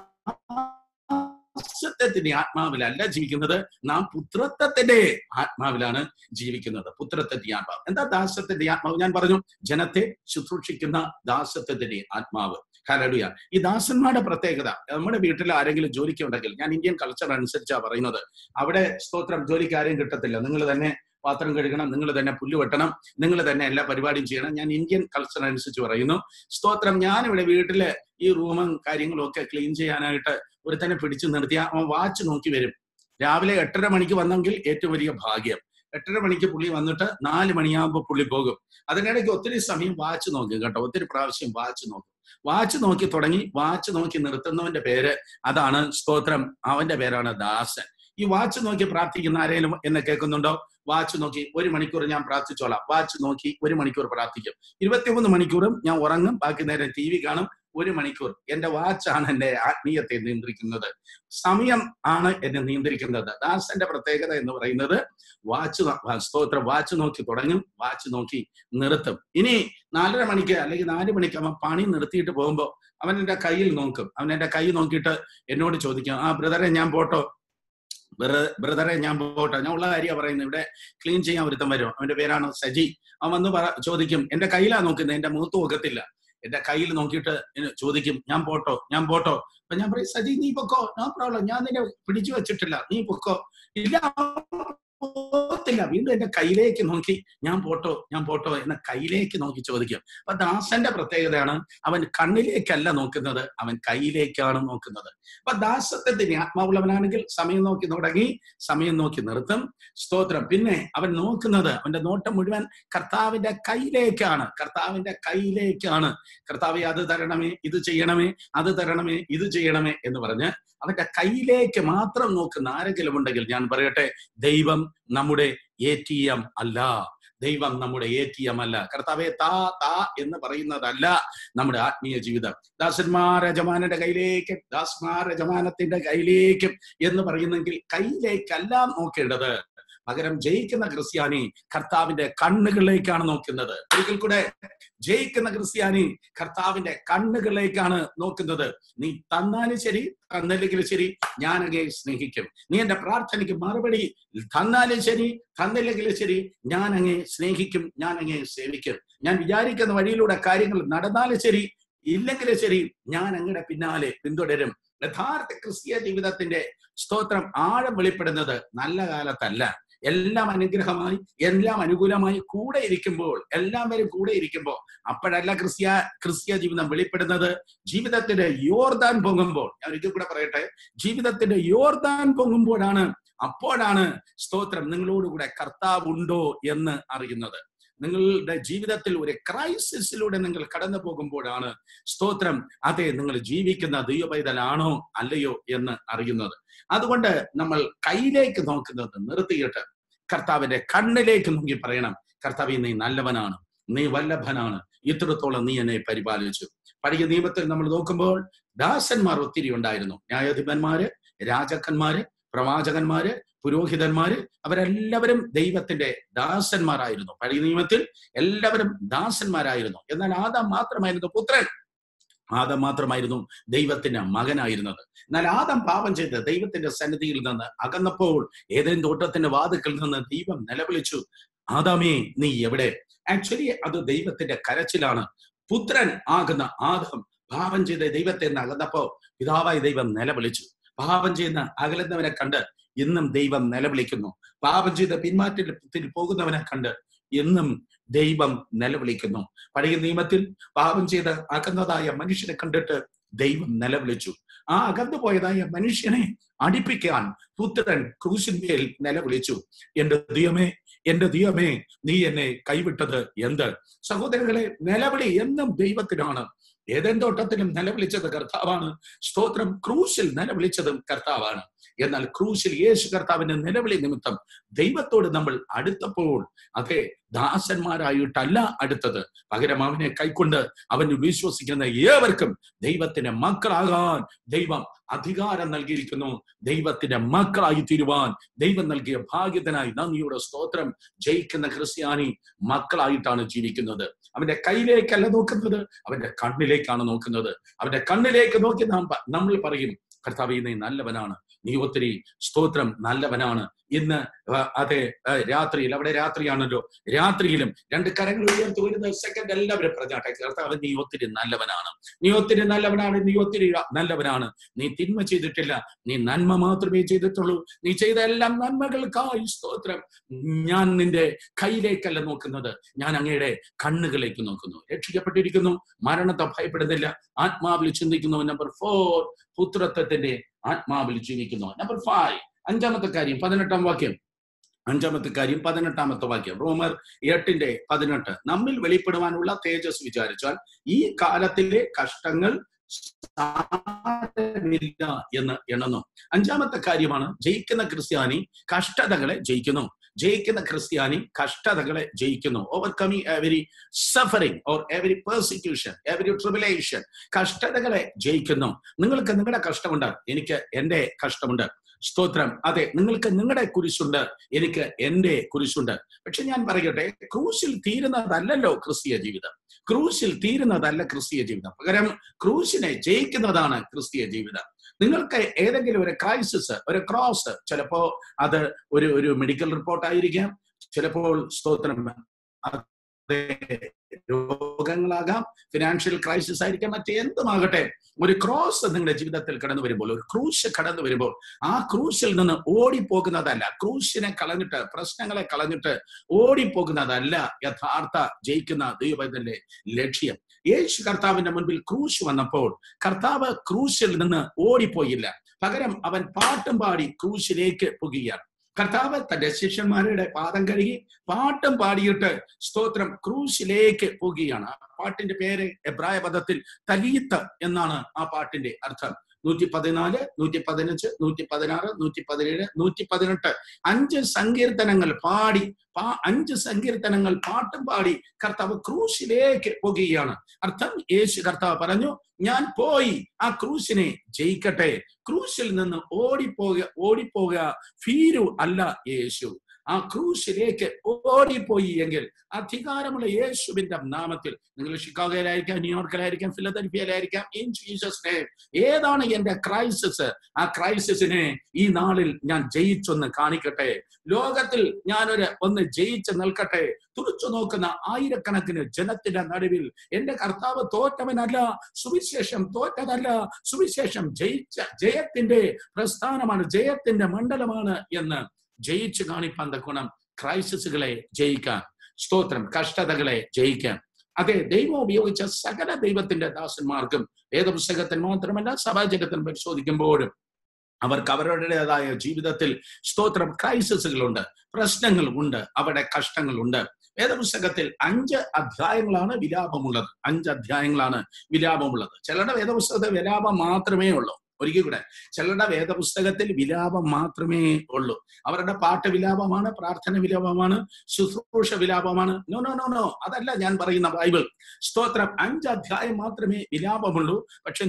ദാസത്വത്തിന്റെ ആത്മാവിലല്ല ജീവിക്കുന്നത്, നാം പുത്രത്വത്തിന്റെ ആത്മാവിലാണ് ജീവിക്കുന്നത്. പുത്രത്വത്തിന്റെ ആത്മാവ്. എന്താ ദാസത്വത്തിന്റെ ആത്മാവ്? ഞാൻ പറഞ്ഞു, ജനത്തെ ശുശ്രൂഷിക്കുന്ന ദാസത്വത്തിന്റെ ആത്മാവ്. ഹല്ലേലൂയ. ഈ ദാസന്മാരുടെ പ്രത്യേകത, നമ്മുടെ വീട്ടിൽ ആരെങ്കിലും ജോലിക്ക് ഉണ്ടെങ്കിൽ, ഞാൻ ഇന്ത്യൻ കൾച്ചർ അനുസരിച്ചാണ് പറയുന്നത്, അവിടെ സ്തോത്രം ജോലിക്ക് ആരെയും കിട്ടത്തില്ല. നിങ്ങൾ തന്നെ പാത്രം കഴുകണം, നിങ്ങൾ തന്നെ പുല്ല് വെട്ടണം, നിങ്ങൾ തന്നെ എല്ലാ പരിപാടിയും ചെയ്യണം. ഞാൻ ഇന്ത്യൻ കൾച്ചർ അനുസരിച്ച് പറയുന്നു. സ്തോത്രം. ഞാനിവിടെ വീട്ടില് ഈ റൂമും കാര്യങ്ങളും ഒക്കെ ക്ലീൻ ചെയ്യാനായിട്ട് ഒരുത്തനെ പിടിച്ചു നിർത്തിയ അവൻ വാച്ച് നോക്കി വരും. രാവിലെ 8:30 മണിക്ക് വന്നെങ്കിൽ ഏറ്റവും വലിയ ഭാഗ്യം. 8:30 മണിക്ക് പുള്ളി വന്നിട്ട് 4 മണിയാകുമ്പോൾ പുള്ളി പോകും. അതിനിടയ്ക്ക് ഒത്തിരി സമയം വാച്ച് നോക്കും കേട്ടോ, ഒത്തിരി പ്രാവശ്യം വാച്ച് നോക്കും. വാച്ച് നോക്കി തുടങ്ങി വാച്ച് നോക്കി നിർത്തുന്നവന്റെ പേര് അതാണ് സ്തോത്രം, അവന്റെ പേരാണ് ദാസൻ. ഈ വാച്ച് നോക്കി പ്രാർത്ഥിക്കുന്ന ആരെങ്കിലും എന്നെ കേൾക്കുന്നുണ്ടോ? വാച്ച് നോക്കി 1 മണിക്കൂർ ഞാൻ പ്രാർത്ഥിച്ചോളാം. വാച്ച് നോക്കി 1 മണിക്കൂർ പ്രാർത്ഥിക്കും. 23 മണിക്കൂറും ഞാൻ ഉറങ്ങും, ബാക്കി നേരം TV കാണും. 1 മണിക്കൂർ എന്റെ വാച്ചാണ് എന്റെ ആത്മീയത്തെ നിയന്ത്രിക്കുന്നത്, സമയം ആണ് എന്നെ നിയന്ത്രിക്കുന്നത്. ദാസന്റെ പ്രത്യേകത എന്ന് പറയുന്നത് സ്തോത്രം, വാച്ച് നോക്കി തുടങ്ങും, വാച്ച് നോക്കി നിർത്തും. ഇനി 4:30 മണിക്ക് അല്ലെങ്കിൽ 4 മണിക്ക് അവൻ പണി നിർത്തിയിട്ട് പോകുമ്പോ അവൻ എന്റെ കയ്യിൽ നോക്കും. അവൻ എന്റെ കൈ നോക്കിയിട്ട് എന്നോട് ചോദിക്കും, ബ്രദറെ ഞാൻ പോട്ടോ, ബ്രദറെ ഞാൻ പോട്ടെ. ഞാൻ ഉള്ള കാര്യമാണ് പറയുന്നത്. ഇവിടെ ക്ലീൻ ചെയ്യാൻ ഒരുത്തം വരും, അവന്റെ പേരാണ് സജി. അവൻ വന്ന് ചോദിക്കും, എന്റെ കയ്യിലാ നോക്കുന്നത്, എന്റെ മുഖത്ത് നോക്കത്തില്ല. എന്റെ കയ്യിൽ നോക്കിയിട്ട് ചോദിക്കും, ഞാൻ പോട്ടോ. അപ്പൊ ഞാൻ പറയും, സജി നീ പൊക്കോ, നോ പ്രോബ്ലം, ഞാൻ നിന്നെ പിടിച്ചു വെച്ചിട്ടില്ല, നീ പൊക്കോ. ഇല്ല, പോകത്തില്ല. വീണ്ടും എന്റെ കയ്യിലേക്ക് നോക്കി ഞാൻ പോട്ടോ എന്ന കയ്യിലേക്ക് നോക്കി ചോദിക്കും. അപ്പൊ ദാസന്റെ പ്രത്യേകതയാണ്, അവൻ കണ്ണിലേക്കല്ല നോക്കുന്നത്, അവൻ കയ്യിലേക്കാണ് നോക്കുന്നത്. അപ്പൊ ദാസത്വത്തിന് ആത്മാവുള്ളവനാണെങ്കിൽ സമയം നോക്കി തുടങ്ങി, സമയം നോക്കി നിർത്തും. സ്തോത്രം. പിന്നെ അവൻ നോക്കുന്നത്, അവന്റെ നോട്ടം മുഴുവൻ കർത്താവിന്റെ കയ്യിലേക്കാണ്, കർത്താവിന്റെ കയ്യിലേക്കാണ്. കർത്താവെ അത് തരണമേ, ഇത് ചെയ്യണമേ, അത് തരണമേ, ഇത് ചെയ്യണമേ എന്ന് പറഞ്ഞ് അവന്റെ കയ്യിലേക്ക് മാത്രം നോക്കുന്ന ആരെങ്കിലും ഉണ്ടെങ്കിൽ ഞാൻ പറയട്ടെ, ദൈവം നമ്മുടെ ATM അല്ല. ദൈവം നമ്മുടെ ATM അല്ല. കർത്താവെ താ എന്ന് പറയുന്നതല്ല നമ്മുടെ ആത്മീയ ജീവിതം. ദാസന്മാർ യജമാനന്റെ കയ്യിലേക്കും ദാസന്മാർ യജമാനത്തിന്റെ കയ്യിലേക്കും എന്ന് പറയുന്നെങ്കിൽ കയ്യിലേക്കല്ല നോക്കേണ്ടത്. പകരം ജയിക്കുന്ന ക്രിസ്ത്യാനി കർത്താവിന്റെ കണ്ണുകളിലേക്കാണ് നോക്കുന്നത്. ഒരിക്കൽ കൂടെ, ജയിക്കുന്ന ക്രിസ്ത്യാനി കർത്താവിന്റെ കണ്ണുകളിലേക്കാണ് നോക്കുന്നത്. നീ തന്നാലും ശരി, തന്നില്ലെങ്കിലും ശരി, ഞാൻ അങ്ങേ സ്നേഹിക്കും. നീ എന്റെ പ്രാർത്ഥനയ്ക്ക് മറുപടി തന്നാലും ശരി, തന്നില്ലെങ്കിലും ശരി, ഞാൻ അങ്ങേ സ്നേഹിക്കും, ഞാൻ അങ്ങേ സേവിക്കും. ഞാൻ വിചാരിക്കുന്ന വഴിയിലൂടെ കാര്യങ്ങൾ നടന്നാലും ശരി, ഇല്ലെങ്കിലും ശരി, ഞാൻ അങ്ങയുടെ പിന്നാലെ പിന്തുടരും. യഥാർത്ഥ ക്രിസ്തീയ ജീവിതത്തിന്റെ സ്തോത്രം ആഴം വെളിപ്പെടുന്നത് നല്ല കാലത്തല്ല. എല്ലാം അനുഗ്രഹമായി, എല്ലാം അനുകൂലമായി കൂടെ ഇരിക്കുമ്പോൾ, എല്ലാവരും കൂടെ ഇരിക്കുമ്പോൾ, അപ്പോഴല്ല ക്രിസ്തീയ ജീവിതം വെളിപ്പെടുന്നത്. ജീവിതത്തിന്റെ യോർദാൻ പൊങ്ങുമ്പോൾ, ഞാൻ ഒരിക്കൽ കൂടെ പറയട്ടെ, ജീവിതത്തിന്റെ യോർദാൻ പൊങ്ങുമ്പോഴാണ്, അപ്പോഴാണ് സ്തോത്രം നിങ്ങളോടുകൂടെ കർത്താവ് ഉണ്ടോ എന്ന് അറിയുന്നത്. നിങ്ങളുടെ ജീവിതത്തിൽ ഒരു ക്രൈസിസിലൂടെ നിങ്ങൾ കടന്നു പോകുമ്പോഴാണ് സ്തോത്രം അതെ നിങ്ങൾ ജീവിക്കുന്ന ദൈവപൈതലാണോ അല്ലയോ എന്ന് അറിയുന്നത്. അതുകൊണ്ട് നമ്മൾ കയ്യിലേക്ക് നോക്കുന്നത് നിർത്തിയിട്ട് കർത്താവിന്റെ കണ്ണിലേക്ക് നോക്കി പറയണം, കർത്താവേ നീ നല്ലവനാണ്, നീ വല്ലഭനാണ്, ഇത്രത്തോളം നീ എന്നെ പരിപാലിച്ചു. പഴയ നിയമത്തിൽ നമ്മൾ നോക്കുമ്പോൾ ദാസന്മാർ ഒത്തിരി ഉണ്ടായിരുന്നു. ന്യായാധിപന്മാര്, രാജാക്കന്മാര്, പ്രവാചകന്മാര്, പുരോഹിതന്മാര്, അവരെല്ലാവരും ദൈവത്തിന്റെ ദാസന്മാരായിരുന്നു. പഴയ നിയമത്തിൽ എല്ലാവരും ദാസന്മാരായിരുന്നു. എന്നാൽ ആദാം മാത്രമായിരുന്നു പുത്രൻ. ആദം മാത്രമായിരുന്നു ദൈവത്തിന്റെ മകനായിരുന്നത്. എന്നാൽ ആദം പാപം ചെയ്ത് ദൈവത്തിന്റെ സന്നിധിയിൽ നിന്ന് അകന്നപ്പോൾ ഏദേൻ തോട്ടത്തിന്റെ വാതിൽക്കൽ നിന്ന് ദൈവം നിലവിളിച്ചു, ആദാമേ നീ എവിടെ? ആക്ച്വലി അത് ദൈവത്തിന്റെ കരച്ചിലാണ്. പുത്രൻ ആകുന്ന ആദം പാപം ചെയ്ത് ദൈവത്തെ അകന്നപ്പോ പിതാവായി ദൈവം നിലവിളിച്ചു. പാപം ചെയ്യുന്ന അകലുന്നവനെ കണ്ട് ഇന്നും ദൈവം നിലവിളിക്കുന്നു. പാപം ചെയ്ത് പിന്മാറ്റത്തിൽ പോകുന്നവനെ കണ്ട് എന്നും ദൈവം നിലവിളിക്കുന്നു. പഴയ നിയമത്തിൽ പാപം ചെയ്ത് അകന്നതായ മനുഷ്യനെ കണ്ടിട്ട് ദൈവം നിലവിളിച്ചു. ആ അകന്നു പോയതായ മനുഷ്യനെ അടിപ്പിക്കാൻ പുത്രൻ ക്രൂശിന്മേൽ നിലവിളിച്ചു, എന്റെ ദൈവമേ നീ എന്നെ കൈവിട്ടത് എന്ത്? സഹോദരങ്ങളെ, നിലവിളി എന്നും ദൈവത്തിനാണ്. ഏദൻ തോട്ടത്തിലും നിലവിളിച്ചത് കർത്താവാണ്. സ്തോത്രം. ക്രൂശിൽ നിലവിളിച്ചതും കർത്താവാണ്. എന്നാൽ ക്രൂശിൽ യേശു കർത്താവിന്റെ നിലവിളി നിമിത്തം ദൈവത്തോട് നമ്മൾ അടുത്തപ്പോൾ അതെ ദാസന്മാരായിട്ടല്ല അടുത്തത്, പകരം അവനെ കൈക്കൊണ്ട് അവന് വിശ്വസിക്കുന്ന ഏവർക്കും ദൈവത്തിന്റെ മക്കളാകാൻ ദൈവം അധികാരം നൽകിയിരിക്കുന്നു. ദൈവത്തിന്റെ മക്കളായി തീരുവാൻ ദൈവം നൽകിയ ഭാഗ്യത്തിനായി നന്ദിയുടെ സ്തോത്രം. ജയിക്കുന്ന ക്രിസ്ത്യാനി മക്കളായിട്ടാണ് ജീവിക്കുന്നത്. അവന്റെ കയ്യിലേക്കല്ല നോക്കുന്നത്, അവന്റെ കണ്ണിലേക്കാണ് നോക്കുന്നത്. അവന്റെ കണ്ണിലേക്ക് നോക്കി നമ്മൾ പറയും, കർത്താവേ നീ നല്ലവനാണ്, നീ ഒത്തിരി സ്തോത്രം നല്ലവനാണ്. ഇന്ന് അതെ രാത്രിയിൽ, അവിടെ രാത്രിയാണല്ലോ, രാത്രിയിലും രണ്ട് കരങ്ങൾ ഉയർത്തി ഒരു സെക്കൻഡ് എല്ലാവരും പറഞ്ഞാട്ടെ, കർത്താവ് നീ ഒത്തിരി നല്ലവനാണ്, നീ ഒത്തിരി നല്ലവനാണ്, നീ ഒത്തിരി നല്ലവനാണ്. നീ തിന്മ ചെയ്തിട്ടില്ല, നീ നന്മ മാത്രമേ ചെയ്തിട്ടുള്ളൂ. നീ ചെയ്ത എല്ലാം നന്മകൾക്കായി സ്തോത്രം. ഞാൻ നിന്റെ കയ്യിലേക്കല്ല നോക്കുന്നത്, ഞാൻ അങ്ങയുടെ കണ്ണുകളിലേക്ക് നോക്കുന്നു. രക്ഷിക്കപ്പെട്ടിരിക്കുന്നു, മരണത്തെ ഭയപ്പെടുന്നില്ല, ആത്മാവിൽ ചിന്തിക്കുന്നു. നമ്പർ 4, പുത്രത്വത്തിന്റെ ആത്മാവിൽ ജീവിക്കുന്നു. നമ്പർ 5, അഞ്ചാമത്തെ കാര്യം 18-ാം വാക്യം. അഞ്ചാമത്തെ കാര്യം 18-ാമത്തെ വാക്യം, റോമർ 8:18. നമ്മിൽ വെളിപ്പെടുവാനുള്ള തേജസ് വിചാരിച്ചാൽ ഈ കാലത്തിലെ കഷ്ടങ്ങൾ സാരമില്ല എന്ന് എണ്ണുന്നു. അഞ്ചാമത്തെ കാര്യമാണ്, ജയിക്കുന്ന ക്രിസ്ത്യാനി കഷ്ടതകളെ ജയിക്കുന്നു. ജയിക്കുന്ന ക്രിസ്ത്യാനി കഷ്ടതകളെ ജയിക്കുന്നു. Overcoming every suffering or every persecution, every tribulation. കഷ്ടതകളെ ജയിക്കുന്നു. നിങ്ങൾക്ക് നിങ്ങളുടെ കഷ്ടമുണ്ട്, എനിക്ക് എന്റെ കഷ്ടമുണ്ട്. സ്തോത്രം. അതെ, നിങ്ങൾക്ക് നിങ്ങളുടെ കുരിശുണ്ട്, എനിക്ക് എന്റെ കുരിശുണ്ട്. പക്ഷെ ഞാൻ പറയട്ടെ, ക്രൂശിൽ തീരുന്നതല്ലല്ലോ ക്രിസ്തീയ ജീവിതം. ക്രൂശിൽ തീരുന്നതല്ല ക്രിസ്തീയ ജീവിതം. പകരം ക്രൂശിനെ ജയിക്കുന്നതാണ് ക്രിസ്തീയ ജീവിതം. നിങ്ങൾക്ക് ഏതെങ്കിലും ഒരു ക്രൈസിസ്, ഒരു ക്രോസ്, ചിലപ്പോ അത് ഒരു മെഡിക്കൽ റിപ്പോർട്ട് ആയിരിക്കാം, ചിലപ്പോൾ സ്തോത്രം രോഗങ്ങളാകാം, ഫിനാൻഷ്യൽ ക്രൈസിസ് ആയിരിക്കാം, മറ്റെന്തുമാകട്ടെ. ഒരു ക്രോസ് നിങ്ങളുടെ ജീവിതത്തിൽ കടന്നു വരുമ്പോൾ, ഒരു ക്രൂശ് കടന്നു വരുമ്പോൾ, ആ ക്രൂശിൽ നിന്ന് ഓടിപ്പോകുന്നതല്ല, ക്രൂശിനെ കളഞ്ഞിട്ട്, പ്രശ്നങ്ങളെ കളഞ്ഞിട്ട് ഓടിപ്പോകുന്നതല്ല യഥാർത്ഥ ജയിക്കുന്ന ദൈവത്തിന്റെ ലക്ഷ്യം. യേശു കർത്താവിന്റെ മുൻപിൽ ക്രൂശ് വന്നപ്പോൾ കർത്താവ് ക്രൂശിൽ നിന്ന് ഓടിപ്പോയില്ല, പകരം അവൻ പാട്ടും പാടി ക്രൂശിലേക്ക് പോകുകയാണ്. കർത്താവ് തന്റെ ശിഷ്യന്മാരുടെ പാദം കഴുകി പാട്ടും പാടിയിട്ട് സ്തോത്രം ക്രൂശിലേക്ക് പോകുകയാണ്. ആ പാട്ടിന്റെ പേര് എബ്രായ പദത്തിൽ തലീത്ത് എന്നാണ് ആ പാട്ടിന്റെ അർത്ഥം. 114, 115, 116, 117, 118 5 സങ്കീർത്തനങ്ങൾ പാടി, 5 സങ്കീർത്തനങ്ങൾ പാട്ടും പാടി കർത്താവ് ക്രൂശിലേക്ക് പോകുകയാണ്. അർത്ഥം, യേശു കർത്താവ് പറഞ്ഞു, ഞാൻ പോയി ആ ക്രൂശിനെ ജയിക്കട്ടെ. ക്രൂശിൽ നിന്ന് ഓടിപ്പോകുക ഫീരു അല്ല യേശു. ആ ക്രൂശിലേക്ക് ഓടിപ്പോയി എങ്കിൽ അധികാരമുള്ള യേശുവിന്റെ നാമത്തിൽ, നിങ്ങൾ ഷിക്കാഗോയിലായിരിക്കാം, ന്യൂയോർക്കിലായിരിക്കാം, ഫിലദൽഫിയയിലായിരിക്കാം, ഇൻ ജീസസ് നെയിം, ഏതാണ് എന്റെ ക്രൈസിസ്, ആ ക്രൈസിസിനെ ഈ നാളിൽ ഞാൻ ജയിച്ചൊന്ന് കാണിക്കട്ടെ. ലോകത്തിൽ ഒന്ന് ജയിച്ച് നിൽക്കട്ടെ. തുറച്ചു നോക്കുന്ന ആയിരക്കണക്കിന് ജനത്തിന്റെ നടുവിൽ എന്റെ കർത്താവ് തോറ്റവനല്ല, സുവിശേഷം തോറ്റതല്ല, സുവിശേഷം ജയത്തിന്റെ പ്രസ്ഥാനമാണ്, ജയത്തിന്റെ മണ്ഡലമാണ് എന്ന് ജയിച്ചു കാണിപ്പാൻ ഗുണം ക്രൈസിസുകളെ ജയിക്കാൻ, സ്തോത്രം, കഷ്ടതകളെ ജയിക്കാൻ. അതെ, ദൈവം ഉപയോഗിച്ച സകല ദൈവത്തിന്റെ ദാസന്മാർക്കും വേദപുസ്തകത്തിൽ മാത്രമല്ല സഭാജഗത്തിൽ പരിശോധിക്കുമ്പോഴും അവർക്ക് അവരുടേതായ ജീവിതത്തിൽ സ്തോത്രം ക്രൈസിസുകളുണ്ട്, പ്രശ്നങ്ങൾ ഉണ്ട്, അവിടെ കഷ്ടങ്ങളുണ്ട്. വേദപുസ്തകത്തിൽ 5 അധ്യായങ്ങളാണ് വിലാപമുള്ളത്. 5 അധ്യായങ്ങളാണ് വിലാപമുള്ളത്. ചിലരുടെ വേദപുസ്തകത്തിൽ വിലാപം മാത്രമേ ഉള്ളൂ. ഒരിക്കൽ കൂടെ, ചിലരുടെ വേദപുസ്തകത്തിൽ വിലാപം മാത്രമേ ഉള്ളൂ. അവരുടെ പാട്ട് വിലാപമാണ്, പ്രാർത്ഥന വിലാപമാണ്, ശുശ്രൂഷ വിലാപമാണ്. നോ നോ നോ നോ, അതല്ല ഞാൻ പറയുന്ന ബൈബിൾ. സ്തോത്രം, 5 അധ്യായം മാത്രമേ വിലാപമുള്ളൂ. പക്ഷെ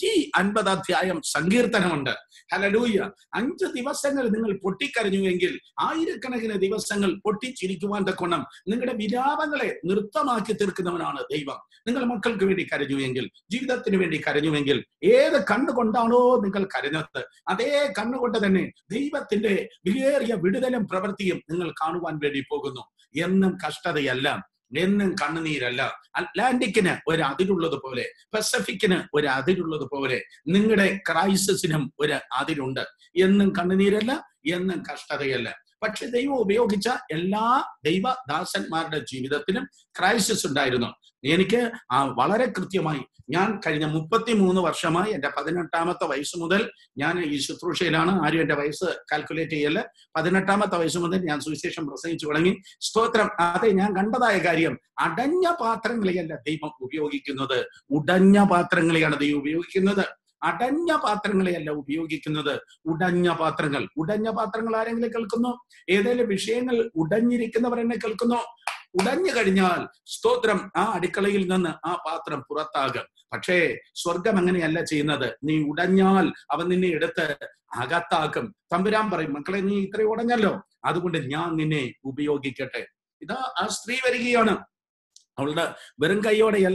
150 അധ്യായം സങ്കീർത്തനമുണ്ട്. ഹല്ലേലൂയ. 5 ദിവസങ്ങൾ നിങ്ങൾ പൊട്ടിക്കരഞ്ഞുവെങ്കിൽ ആയിരക്കണക്കിന് ദിവസങ്ങൾ പൊട്ടിച്ചിരിക്കുവാൻ തക്കോണം നിങ്ങളുടെ വിലാപങ്ങളെ നൃത്തമാക്കി തീർക്കുന്നവനാണ് ദൈവം. നിങ്ങൾ മക്കൾക്ക് വേണ്ടി കരഞ്ഞുവെങ്കിൽ, ജീവിതത്തിന് വേണ്ടി കരഞ്ഞുവെങ്കിൽ, ഏത് കണ്ണുകൊണ്ടാണോ നിങ്ങൾ കരഞ്ഞത്, അതേ കണ്ണുകൊണ്ട് തന്നെ ദൈവത്തിന്റെ വിലയേറിയ വിടുതലും പ്രവൃത്തിയും നിങ്ങൾ കാണുവാൻ വേണ്ടി പോകുന്നു. എന്നും കഷ്ടതയല്ല, എന്നും കണ്ണുനീരല്ല. അറ്റ്ലാന്റിക്കിന് ഒരു അതിരുള്ളത് പോലെ, പസഫിക്കിന് ഒരു അതിരുള്ളത് പോലെ നിങ്ങളുടെ ക്രൈസിസിനും ഒരു അതിരുണ്ട്. എന്നും കണ്ണുനീരല്ല, എന്നും കഷ്ടതയല്ല. പക്ഷെ ദൈവം ഉപയോഗിച്ച എല്ലാ ദൈവദാസന്മാരുടെ ജീവിതത്തിലും ക്രൈസിസ് ഉണ്ടായിരുന്നു. എനിക്ക് വളരെ കൃത്യമായി, ഞാൻ കഴിഞ്ഞ 33 വർഷമായി, എന്റെ 18ാമത്തെ വയസ്സ് മുതൽ ഞാൻ ഈ ശുശ്രൂഷയിലാണ്. ആരും എന്റെ വയസ്സ് കാൽക്കുലേറ്റ് ചെയ്യല്ല. 18ാമത്തെ വയസ്സ് മുതൽ ഞാൻ സുവിശേഷം പ്രസംഗിച്ചു തുടങ്ങി. സ്തോത്രം. അതെ, ഞാൻ കണ്ടതായ കാര്യം, അടഞ്ഞ പാത്രങ്ങളെയല്ല ദൈവം ഉപയോഗിക്കുന്നത്, ഉടഞ്ഞ പാത്രങ്ങളെയാണ് ദൈവം ഉപയോഗിക്കുന്നത്. അടഞ്ഞ പാത്രങ്ങളെയല്ല ഉപയോഗിക്കുന്നത്, ഉടഞ്ഞ പാത്രങ്ങൾ. ഉടഞ്ഞ പാത്രങ്ങൾ ആരെങ്കിലും കേൾക്കുന്നു? ഏതെങ്കിലും വിഷയങ്ങൾ ഉടഞ്ഞിരിക്കുന്നവരെന്നെ കേൾക്കുന്നു? ഉടഞ്ഞു കഴിഞ്ഞാൽ സ്തോത്രം, ആ അടുക്കളയിൽ നിന്ന് ആ പാത്രം പുറത്താകും. പക്ഷേ സ്വർഗം അങ്ങനെയല്ല ചെയ്യുന്നത്. നീ ഉടഞ്ഞാൽ അവൻ നിന്നെ എടുത്ത് അകത്താക്കും. തമ്പുരാൻ പറയും, മക്കളെ, നീ ഇത്രയും ഉടഞ്ഞല്ലോ, അതുകൊണ്ട് ഞാൻ നിന്നെ ഉപയോഗിക്കട്ടെ. ഇതാ ആ സ്ത്രീ വരികയാണ്. അവളുടെ വെറും കൈയോടെയല്ല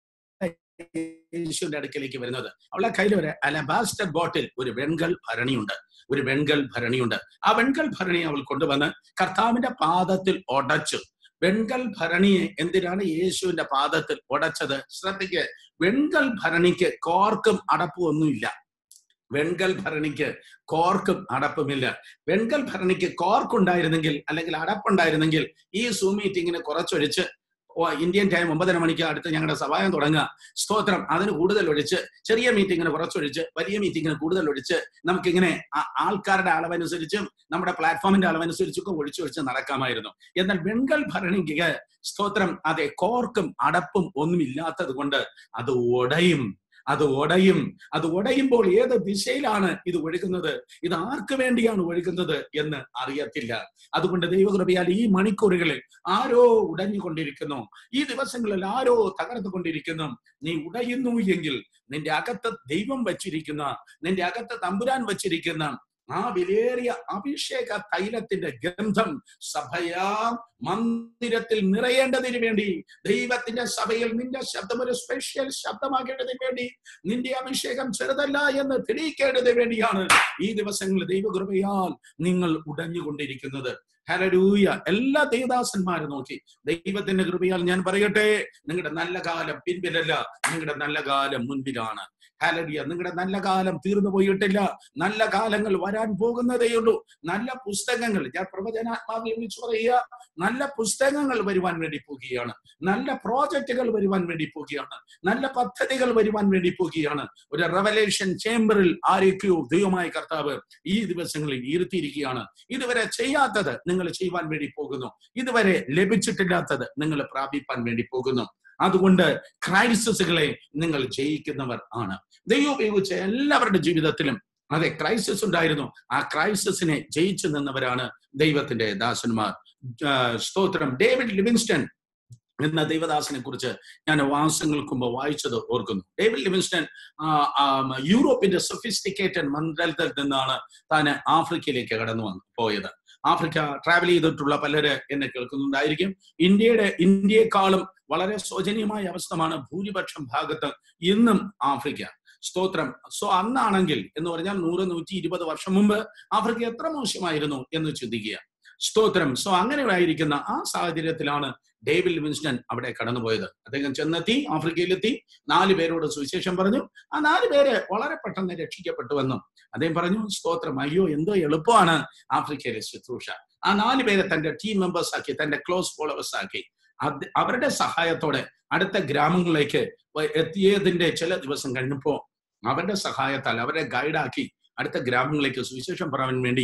യേശുവിന്റെ അടുക്കലേക്ക് വരുന്നത്. അവളുടെ കയ്യിൽ ഒരു അലബാസ്റ്റർ ബോട്ടിൽ, ഒരു വെൺകൽ ഭരണിയുണ്ട്. ഒരു വെൺകൽ ഭരണിയുണ്ട്. ആ വെൺകൽ ഭരണി അവൾ കൊണ്ടുവന്ന് കർത്താവിന്റെ പാദത്തിൽ ഉടച്ചു. വെൺകൽ ഭരണിയെ എന്തിനാണ് യേശുവിന്റെ പാദത്തിൽ ഉടച്ചത്? ശ്രദ്ധിക്ക്, വെൺകൽ ഭരണിക്ക് കോർക്കും അടപ്പും ഒന്നുമില്ല. വെൺകൽ ഭരണിക്ക് കോർക്കും അടപ്പുമില്ല. വെൺകൽ ഭരണിക്ക് കോർക്കുണ്ടായിരുന്നെങ്കിൽ, അല്ലെങ്കിൽ അടപ്പുണ്ടായിരുന്നെങ്കിൽ, ഈ സൂം മീറ്റിങ്ങിന് കുറച്ചൊഴിച്ച്, ഇന്ത്യൻ ടൈം 9:30 മണിക്ക് അടുത്ത് ഞങ്ങളുടെ സഭായം തുടങ്ങുക, സ്തോത്രം, അതിന് കൂടുതൽ ഒഴിച്ച്, ചെറിയ മീറ്റിങ്ങിന് കുറച്ചൊഴിച്ച്, വലിയ മീറ്റിങ്ങിന് കൂടുതൽ ഒഴിച്ച്, നമുക്കിങ്ങനെ ആൾക്കാരുടെ അളവനുസരിച്ചും നമ്മുടെ പ്ലാറ്റ്ഫോമിന്റെ അളവനുസരിച്ചൊക്കെ ഒഴിച്ചൊഴിച്ച് നടക്കാമായിരുന്നു. എന്നാൽ വെൺകൽ ഭരണിക്ക് സ്തോത്രം, അതെ, കോർക്കും അടപ്പും ഒന്നും ഇല്ലാത്തത് കൊണ്ട് അത് ഉടയും. അത് ഉടയുമ്പോൾ ഏത് ദിശയിലാണ് ഇത് ഒഴുകുന്നത്, ഇത് ആർക്ക് വേണ്ടിയാണ് ഒഴുകുന്നത് എന്ന് അറിയത്തില്ല. അതുകൊണ്ട് ദൈവകൃപയാൽ ഈ മണിക്കൂറുകളിൽ ആരോ ഉടഞ്ഞുകൊണ്ടിരിക്കുന്നു, ഈ ദിവസങ്ങളിൽ ആരോ തകർന്നുകൊണ്ടിരിക്കുന്നു. നീ ഉടയുന്നു എങ്കിൽ നിന്റെ അകത്ത് ദൈവം വച്ചിരിക്കുന്ന, നിന്റെ അകത്ത് തമ്പുരാൻ വച്ചിരിക്കുന്ന ആ വിലയേറിയ അഭിഷേക തൈലത്തിന്റെ ഗന്ധം സഭയാം മന്ദിരത്തിൽ നിറയേണ്ടതിന് വേണ്ടി, ദൈവത്തിന്റെ സഭയിൽ നിന്റെ ശബ്ദം ഒരു സ്പെഷ്യൽ ശബ്ദമാക്കേണ്ടതിന് വേണ്ടി, നിന്റെ അഭിഷേകം ചെറുതല്ല എന്ന് തെളിയിക്കേണ്ടതിന് വേണ്ടിയാണ് ഈ ദിവസങ്ങളിൽ ദൈവകൃപയാൽ നിങ്ങൾ ഉടഞ്ഞുകൊണ്ടിരിക്കുന്നത്. ഹല്ലേലൂയ. എല്ലാ ദേവദാസന്മാരും നോക്കി. ദൈവത്തിന്റെ കൃപയാൽ ഞാൻ പറയട്ടെ, നിങ്ങളുടെ നല്ല കാലം പിൻപിലല്ല, നിങ്ങളുടെ നല്ല കാലം മുൻപിലാണ്. ഹല്ലേലൂയ. നിങ്ങളുടെ നല്ല കാലം തീർന്നു പോയിട്ടില്ല. നല്ല കാലങ്ങൾ വരാൻ പോകുന്നതേയുള്ളൂ. നല്ല പുസ്തകങ്ങൾ, ഞാൻ പ്രവചനാത്മാവിൽ വിളിച്ചു പറയുക, നല്ല പുസ്തകങ്ങൾ വരുവാൻ വേണ്ടി പോകുകയാണ്. നല്ല പ്രോജക്റ്റുകൾ വരുവാൻ വേണ്ടി പോകുകയാണ്. നല്ല പദ്ധതികൾ വരുവാൻ വേണ്ടി പോകുകയാണ്. ഒരു റെവലേഷൻ ചേംബറിൽ ആരൊക്കെയോ ദൈവമായ കർത്താവ് ഈ ദിവസങ്ങളിൽ ഇരുത്തിയിരിക്കുകയാണ്. ഇതുവരെ ചെയ്യാത്തത് നിങ്ങൾ ചെയ്യുവാൻ വേണ്ടി പോകുന്നു. ഇതുവരെ ലഭിച്ചിട്ടില്ലാത്തത് നിങ്ങൾ പ്രാപിപ്പാൻ വേണ്ടി പോകുന്നു. അതുകൊണ്ട് ക്രൈസിസുകളെ നിങ്ങൾ ജയിക്കുന്നവർ ആണ്. ദൈവം ഉപയോഗിച്ച എല്ലാവരുടെ ജീവിതത്തിലും അതെ ക്രൈസിസ് ഉണ്ടായിരുന്നു. ആ ക്രൈസിസിനെ ജയിച്ചു നിന്നവരാണ് ദൈവത്തിന്റെ ദാസന്മാർ. സ്തോത്രം. ഡേവിഡ് ലിവിങ്സ്റ്റൺ എന്ന ദൈവദാസനെ കുറിച്ച് ഞാൻ മാസങ്ങൾക്ക് മുമ്പ് വായിച്ചത് ഓർക്കുന്നു. ഡേവിഡ് ലിവിങ്സ്റ്റൺ യൂറോപ്പിന്റെ സൊഫിസ്റ്റിക്കേറ്റഡ് മണ്ഡലത്തിൽ നിന്നാണ് താൻ ആഫ്രിക്കയിലേക്ക് കടന്നു പോയത്. ആഫ്രിക്ക ട്രാവൽ ചെയ്തിട്ടുള്ള പലര് എന്നെ കേൾക്കുന്നുണ്ടായിരിക്കും. ഇന്ത്യയെക്കാളും വളരെ ശോചനീയമായ അവസ്ഥയാണ് ഭൂരിപക്ഷം ഭാഗത്ത് ഇന്നും ആഫ്രിക്ക. സ്തോത്രം. സോ അന്നാണെങ്കിൽ എന്ന് പറഞ്ഞാൽ 100-120 വർഷം മുമ്പ് ആഫ്രിക്ക എത്ര മോശമായിരുന്നു എന്ന് ചിന്തിക്കുക. സ്തോത്രം. സോ അങ്ങനെ ആയിരിക്കുന്ന ആ സാഹചര്യത്തിലാണ് ഡേവിഡ് ലിവിങ്സ്റ്റൺ അവിടെ കടന്നുപോയത്. അദ്ദേഹം ചെന്നെത്തി, ആഫ്രിക്കയിലെത്തി, 4 പേരോട് സുവിശേഷം പറഞ്ഞു. ആ 4 പേര് വളരെ പെട്ടെന്ന് രക്ഷിക്കപ്പെട്ടുവെന്നും അദ്ദേഹം പറഞ്ഞു. സ്തോത്രം. അയ്യോ, എന്തോ എളുപ്പമാണ് ആഫ്രിക്കയിലെ ശുശ്രൂഷ. ആ 4 പേരെ തന്റെ ടീം മെമ്പേഴ്സ് ആക്കി, തന്റെ ക്ലോസ് ഫോളോവേഴ്സ് ആക്കി. അവരുടെ സഹായത്തോടെ അടുത്ത ഗ്രാമങ്ങളിലേക്ക് എത്തിയതിന്റെ ചില ദിവസം കഴിഞ്ഞപ്പോ അവരുടെ സഹായത്താൽ അവരെ ഗൈഡാക്കി അടുത്ത ഗ്രാമങ്ങളിലേക്ക് സുവിശേഷം പറയാൻ വേണ്ടി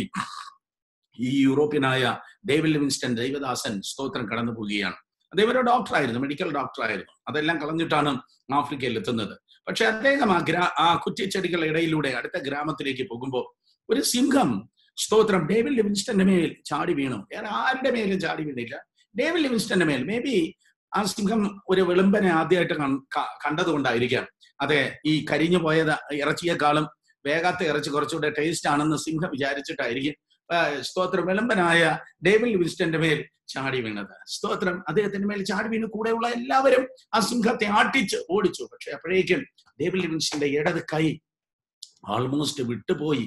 ഈ യൂറോപ്യനായ ഡേവിഡ് ലിവിങ്സ്റ്റൺ ദൈവദാസൻ സ്തോത്രം കടന്നു പോവുകയാണ്. അദ്ദേഹം ഒരു ഡോക്ടറായിരുന്നു, മെഡിക്കൽ ഡോക്ടറായിരുന്നു. അതെല്ലാം കളഞ്ഞിട്ടാണ് ആഫ്രിക്കയിൽ എത്തുന്നത്. പക്ഷെ അദ്ദേഹം ആ കുറ്റിച്ചെടികളുടെ ഇടയിലൂടെ അടുത്ത ഗ്രാമത്തിലേക്ക് പോകുമ്പോൾ ഒരു സിംഹം സ്തോത്രം ഡേവിഡ് ലിവിങ്സ്റ്റന്റെ മേൽ ചാടി വീണു. വേറെ ആരുടെ മേലും ചാടി വീണില്ല, ഡേവിഡ് ലിവിങ്സ്റ്റന്റെ മേൽ. മേ ബി ആ സിംഹം ഒരു വിളമ്പനെ ആദ്യമായിട്ട് കണ്ടതുകൊണ്ടായിരിക്കാം. അതെ, ഈ കരിഞ്ഞു പോയത് ഇറച്ചിയെക്കാളും വേഗാത്ത ഇറച്ചി കുറച്ചുകൂടെ ടേസ്റ്റ് ആണെന്ന് സിംഹം വിചാരിച്ചിട്ടായിരിക്കും സ്തോത്രം വിളമ്പനായ ഡേവിഡ് ലിവിങ്സ്റ്റന്റെ മേൽ ചാടി വീണത്. സ്തോത്രം. അദ്ദേഹത്തിന്റെ മേൽ ചാടി വീണ് കൂടെയുള്ള എല്ലാവരും ആ സിംഹത്തെ ആട്ടിച്ച് ഓടിച്ചു. പക്ഷെ അപ്പോഴേക്കും ഡേവിഡ് ലിവിങ്സ്റ്റന്റെ ഇടത് കൈ ആൾമോസ്റ്റ് വിട്ടുപോയി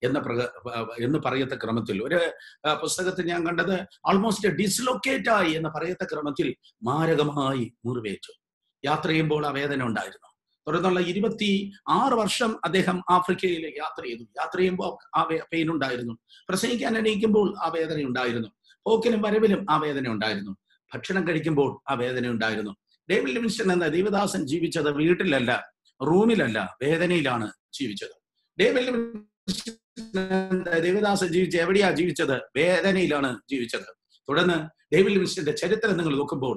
എന്ന് പറയത്ത ക്രമത്തിൽ ഒരു പുസ്തകത്തിൽ ഞാൻ കണ്ടത് ആൾമോസ്റ്റ് ഡിസ്ലൊക്കേറ്റ് ആയി എന്ന് പറയത്ത ക്രമത്തിൽ മാരകമായി മുറിവേറ്റു. യാത്ര ചെയ്യുമ്പോൾ ആ വേദന ഉണ്ടായിരുന്നു. തുടർന്നുള്ള 26 വർഷം അദ്ദേഹം ആഫ്രിക്കയിൽ യാത്ര ചെയ്തു. യാത്ര ചെയ്യുമ്പോൾ ആ പെയിൻ ഉണ്ടായിരുന്നു. പ്രസംഗിക്കാൻ എണീക്കുമ്പോൾ ആ വേദന ഉണ്ടായിരുന്നു. പോക്കിനും വരവിലും ആ വേദന ഉണ്ടായിരുന്നു. ഭക്ഷണം കഴിക്കുമ്പോൾ ആ വേദന ഉണ്ടായിരുന്നു. ഡേവിഡ് ലിവിങ്സ്റ്റൺ എന്ന ദൈവദാസൻ ജീവിച്ചത് വീട്ടിലല്ല, റൂമിലല്ല, വേദനയിലാണ് ജീവിച്ചത്. ഡേവിഡ് ലിവിങ്സ്റ്റൺ ദൈവദാസൻ എവിടെയാ ജീവിച്ചത്? വേദനയിലാണ് ജീവിച്ചത്. തുടർന്ന് ഡേവിഡ് ലിവിങ്സ്റ്റന്റെ ചരിത്രം നിങ്ങൾ നോക്കുമ്പോൾ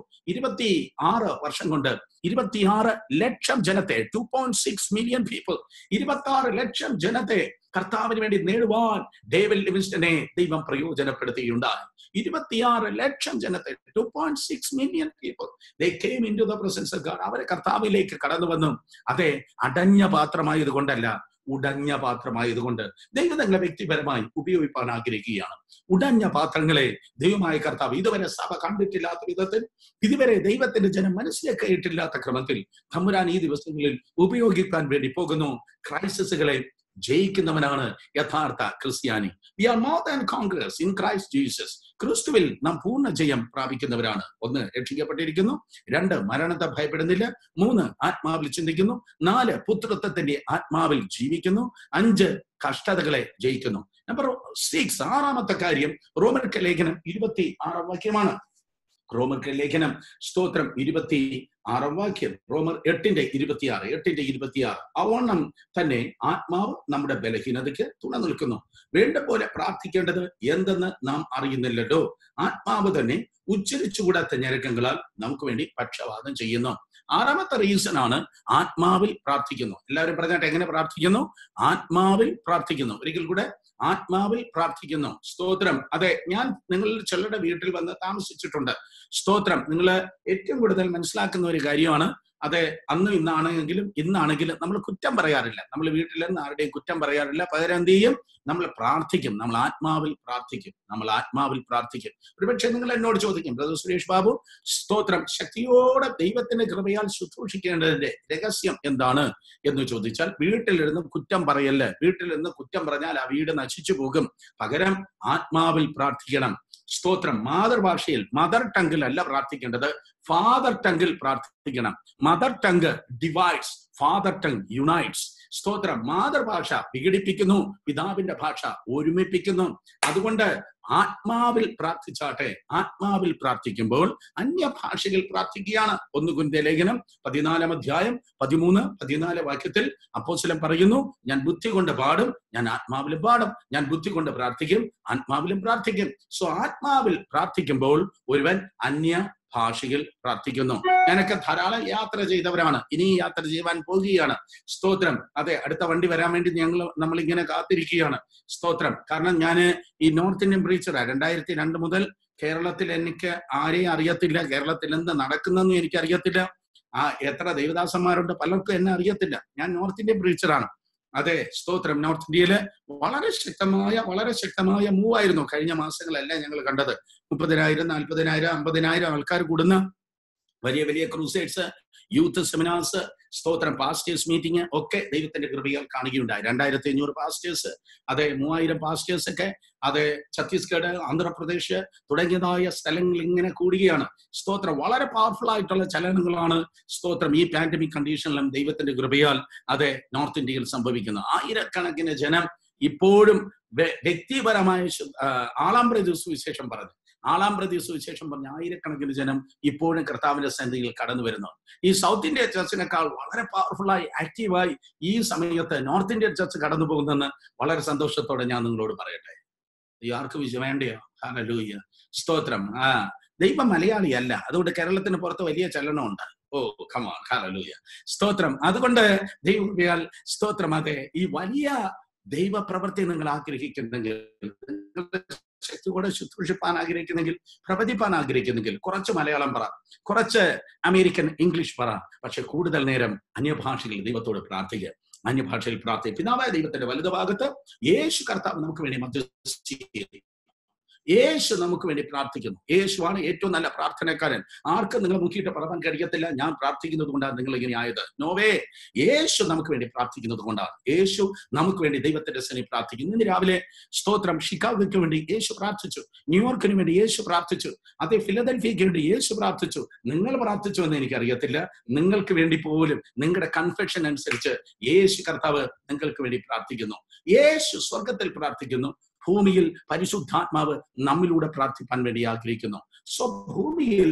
26 വർഷം കൊണ്ട് 26 ലക്ഷം ജനത്തെ 2.6 മില്യൺ പീപ്പിൾ 26 ലക്ഷം ജനത്തെ കർത്താവിന് വേണ്ടി നേടുവാൻ ഡേവിഡ് ലിവിങ്സ്റ്റനെ ദൈവം പ്രയോജനപ്പെടുത്തിയുണ്ടായി. 26 ലക്ഷം ജനത്തെ 2.6 million people they came into the presence of God. അവരെ കർത്താവിലേക്ക് കടന്നു വന്നു. അതെ, അടഞ്ഞ പാത്രമായത് കൊണ്ടല്ല, ഉടഞ്ഞ പാത്രമായതുകൊണ്ട് ദൈവം നിങ്ങളെ വ്യക്തിപരമായി ഉപയോഗിക്കാൻ ആഗ്രഹിക്കുകയാണ്. ഉടഞ്ഞ പാത്രങ്ങളെ ദൈവമായ കർത്താവ് ഇതുവരെ സഭ കണ്ടിട്ടില്ലാത്ത വിധത്തിൽ, ഇതുവരെ ദൈവത്തിന്റെ ജനം മനസ്സിലാക്കിയിട്ടില്ലാത്ത ക്രമത്തിൽ തമ്പുരാൻ ഈ ദിവസങ്ങളിൽ ഉപയോഗിക്കാൻ വേണ്ടി പോകുന്നു. ക്രൈസിസുകളെ ജയിക്കുന്നവനാണ് യഥാർത്ഥ ക്രിസ്ത്യാനി. We are more than conquerors in Christ Jesus. ക്രിസ്തുവിൽ നാം പൂർണ്ണ ജയം പ്രാപിക്കുന്നവരാണ്. 1 രക്ഷിക്കപ്പെട്ടിരിക്കുന്നു, 2 മരണത്തെ ഭയപ്പെടുന്നില്ല, 3 ആത്മാവിൽ ചിന്തിക്കുന്നു, 4 പുത്രത്വത്തിന്റെ ആത്മാവിൽ ജീവിക്കുന്നു, 5 കഷ്ടതകളെ ജയിക്കുന്നു. നമ്പർ 6 ആറാമത്തെ കാര്യം റോമർക്ക് ലേഖനം 26 വാക്യമാണ്. റോമർക്ക് ലേഖനം സ്തോത്രം 26 വാക്യം, റോമർ 8:26. അവണ്ണം തന്നെ ആത്മാവ് നമ്മുടെ ബലഹീനതയ്ക്ക് തുണ നിൽക്കുന്നു. വേണ്ട പോലെ പ്രാർത്ഥിക്കേണ്ടത് എന്തെന്ന് നാം അറിയുന്നില്ലല്ലോ. ആത്മാവ് തന്നെ ഉച്ചരിച്ചുകൂടാത്ത ഞരക്കങ്ങളാൽ നമുക്ക് വേണ്ടി പക്ഷവാദം ചെയ്യുന്നു. 6ാമത്തെ റീസൺ ആണ് ആത്മാവിൽ പ്രാർത്ഥിക്കുന്നു. എല്ലാവരും പറഞ്ഞാട്ട് എങ്ങനെ പ്രാർത്ഥിക്കുന്നു? ആത്മാവിൽ പ്രാർത്ഥിക്കുന്നു. ഒരിക്കൽ കൂടെ, ആത്മാവിൽ പ്രാർത്ഥിക്കുന്നു. സ്തോത്രം. അതെ, ഞാൻ നിങ്ങളിൽ ചിലരുടെ വീട്ടിൽ വന്ന് താമസിച്ചിട്ടുണ്ട്. സ്തോത്രം. നിങ്ങൾ ഏറ്റവും കൂടുതൽ മനസ്സിലാക്കുന്ന ഒരു കാര്യമാണ്, അതെ, അന്നും ഇന്നാണെങ്കിലും നമ്മൾ കുറ്റം പറയാറില്ല. നമ്മൾ വീട്ടിൽ നിന്ന് ആരുടെയും കുറ്റം പറയാറില്ല. പകരം എന്ത് ചെയ്യും? നമ്മൾ പ്രാർത്ഥിക്കും. നമ്മൾ ആത്മാവിൽ പ്രാർത്ഥിക്കും. ഒരുപക്ഷെ നിങ്ങൾ എന്നോട് ചോദിക്കും, ബ്രദർ സുരേഷ് ബാബു, സ്തോത്രം, ശക്തിയോടെ ദൈവത്തിന്റെ കൃപയാൽ ശുശ്രൂഷിക്കേണ്ടതിന്റെ രഹസ്യം എന്താണ് എന്ന് ചോദിച്ചാൽ, വീട്ടിലിരുന്ന് കുറ്റം പറയല്ല. വീട്ടിലിരുന്ന് കുറ്റം പറഞ്ഞാൽ ആ വീട് നശിച്ചു പോകും. പകരം ആത്മാവിൽ പ്രാർത്ഥിക്കണം. സ്തോത്രം. മാതൃഭാഷയിൽ മദർ ടങ്കിൽ അല്ല പ്രാർത്ഥിക്കേണ്ടത്, ഫാദർ ടങ്കിൽ പ്രാർത്ഥിക്കണം. Mother tongue divides, father tongue unites. സ്തോത്രം. മാതൃഭാഷ വിഘടിപ്പിക്കുന്നു, പിതാവിന്റെ ഭാഷ ഒരുമിപ്പിക്കുന്നു. അതുകൊണ്ട് ആത്മാവിൽ പ്രാർത്ഥിച്ചാട്ടെ. ആത്മാവിൽ പ്രാർത്ഥിക്കുമ്പോൾ അന്യഭാഷകൾ പ്രാർത്ഥിക്കുകയാണ്. 1 കൊരിന്ത്യർ ലേഖനം 14 അധ്യായം 13-14 വാക്യത്തിൽ അപ്പോസ്തലൻ പറയുന്നു, ഞാൻ ബുദ്ധി കൊണ്ട് പാടും, ഞാൻ ആത്മാവിലും പാടും, ഞാൻ ബുദ്ധി കൊണ്ട് പ്രാർത്ഥിക്കും, ആത്മാവിലും പ്രാർത്ഥിക്കും. സോ ആത്മാവിൽ പ്രാർത്ഥിക്കുമ്പോൾ ഒരുവൻ അന്യ ഭാഷയിൽ പ്രാർത്ഥിക്കുന്നു. ഞാനൊക്കെ ധാരാളം യാത്ര ചെയ്തവരാണ്, ഇനി യാത്ര ചെയ്യുവാൻ പോകുകയാണ്. സ്തോത്രം. അതെ, അടുത്ത വണ്ടി വരാൻ വേണ്ടി നമ്മളിങ്ങനെ കാത്തിരിക്കുകയാണ്. സ്തോത്രം. കാരണം ഞാൻ ഈ നോർത്ത് ഇന്ത്യൻ പ്രീച്ചറാ. 2002 മുതൽ കേരളത്തിൽ എനിക്ക് ആരെയും അറിയത്തില്ല, കേരളത്തിൽ എന്ത് നടക്കുന്നെന്ന് എനിക്ക് അറിയത്തില്ല. എത്ര ദേവദാസന്മാരുണ്ട് പലർക്കും എന്നെ അറിയത്തില്ല. ഞാൻ നോർത്ത് ഇന്ത്യൻ പ്രീച്ചറാണ്. അതെ, സ്തോത്രം. നോർത്ത് ഇന്ത്യയില് വളരെ ശക്തമായ മൂവായിരുന്നു കഴിഞ്ഞ മാസങ്ങളെല്ലാം ഞങ്ങൾ കണ്ടത്. 30,000, 40,000, 50,000 ആൾക്കാർ കൂടുന്ന വലിയ ക്രൂസൈഡ്സ്, യൂത്ത് സെമിനാർസ്, സ്തോത്രം, പാസ്റ്റേഴ്സ് മീറ്റിംഗ് ഒക്കെ ദൈവത്തിന്റെ കൃപയാൽ കാണുകയുണ്ടായി. 2,500 പാസ്റ്റേഴ്സ്, അതെ 3,000 പാസ്റ്റേഴ്സ് ഒക്കെ അതെ ഛത്തീസ്ഗഡ്, ആന്ധ്രാപ്രദേശ് തുടങ്ങിയതായ സ്ഥലങ്ങളിൽ ഇങ്ങനെ കൂടുകയാണ്. സ്തോത്രം. വളരെ പവർഫുൾ ആയിട്ടുള്ള ചലനങ്ങളാണ് സ്തോത്രം ഈ പാൻഡമിക് കണ്ടീഷനിലും ദൈവത്തിന്റെ കൃപയാൽ അതെ നോർത്ത് ഇന്ത്യയിൽ സംഭവിക്കുന്നു. ആയിരക്കണക്കിന് ജനം ഇപ്പോഴും വ്യക്തിപരമായ ആളാമ്പ്രതി സുവിശേഷം പറഞ്ഞ് ആയിരക്കണക്കിന് ജനം ഇപ്പോഴും കർത്താവിന്റെ സന്നിധിയിൽ കടന്നു വരുന്നു. ഈ സൗത്ത് ഇന്ത്യ ചർച്ചിനേക്കാൾ വളരെ പവർഫുള്ളായി ആക്റ്റീവായി ഈ സമയത്ത് നോർത്ത് ഇന്ത്യൻ ചർച്ച് കടന്നു പോകുന്നെന്ന് വളരെ സന്തോഷത്തോടെ ഞാൻ നിങ്ങളോട് പറയട്ടെ. ആർക്കും വേണ്ടയോ? ഹല്ലേലൂയ, സ്തോത്രം. ദൈവം മലയാളിയല്ല, അതുകൊണ്ട് കേരളത്തിന് പുറത്ത് വലിയ ചലനമുണ്ട്. ഓ കം ഓൺ, ഹല്ലേലൂയ, സ്തോത്രം. അതുകൊണ്ട് ദൈവം സ്തോത്രം. അതെ, ഈ വലിയ ദൈവപ്രവൃത്തി നിങ്ങൾ ആഗ്രഹിക്കുന്നെങ്കിൽ, ശക്തിയോടെ ശുശ്രൂഷിപ്പാൻ ആഗ്രഹിക്കുന്നെങ്കിൽ, പ്രവചിപ്പാൻ ആഗ്രഹിക്കുന്നെങ്കിൽ കുറച്ച് മലയാളം പറ, കുറച്ച് അമേരിക്കൻ ഇംഗ്ലീഷ് പറ, പക്ഷെ കൂടുതൽ നേരം അന്യഭാഷയിൽ ദൈവത്തോട് പ്രാർത്ഥിക്കുക. അന്യഭാഷയിൽ പ്രാർത്ഥിക്കുക. പിതാവായ ദൈവത്തിന്റെ വലതുഭാഗത്ത് യേശു കർത്താവ് നമുക്ക് വേണ്ടി മധ്യസ്ഥിക്കുന്നു. യേശു നമുക്ക് വേണ്ടി പ്രാർത്ഥിക്കുന്നു. യേശുവാണ് ഏറ്റവും നല്ല പ്രാർത്ഥനക്കാരൻ. ആർക്കും നിങ്ങൾ മുക്കിയിട്ട് പറയാൻ കഴിയത്തില്ല ഞാൻ പ്രാർത്ഥിക്കുന്നത് കൊണ്ടാണ് നിങ്ങൾ ഇങ്ങനെ ആയത്. നോവേ, യേശു നമുക്ക് വേണ്ടി പ്രാർത്ഥിക്കുന്നത് കൊണ്ടാണ്. യേശു നമുക്ക് വേണ്ടി ദൈവത്തിന്റെ സന്നിധിയിൽ പ്രാർത്ഥിക്കുന്നു. ഇന്ന് രാവിലെ സ്തോത്രം ഷിക്കാഗോയ്ക്ക് വേണ്ടി യേശു പ്രാർത്ഥിച്ചു, ന്യൂയോർക്കിന് വേണ്ടി യേശു പ്രാർത്ഥിച്ചു, അതേ ഫിലദൽഫിയയ്ക്ക് വേണ്ടി യേശു പ്രാർത്ഥിച്ചു. നിങ്ങൾ പ്രാർത്ഥിച്ചു എന്ന് എനിക്കറിയത്തില്ല. നിങ്ങൾക്ക് വേണ്ടി പോലും നിങ്ങളുടെ കൺഫെഷൻ അനുസരിച്ച് യേശു കർത്താവ് നിങ്ങൾക്ക് വേണ്ടി പ്രാർത്ഥിക്കുന്നു. യേശു സ്വർഗത്തിൽ പ്രാർത്ഥിക്കുന്നു, ഭൂമിയിൽ പരിശുദ്ധാത്മാവ് നമ്മിലൂടെ പ്രാർത്ഥിപ്പാൻ വേണ്ടി ആഗ്രഹിക്കുന്നു. ഭൂമിയിൽ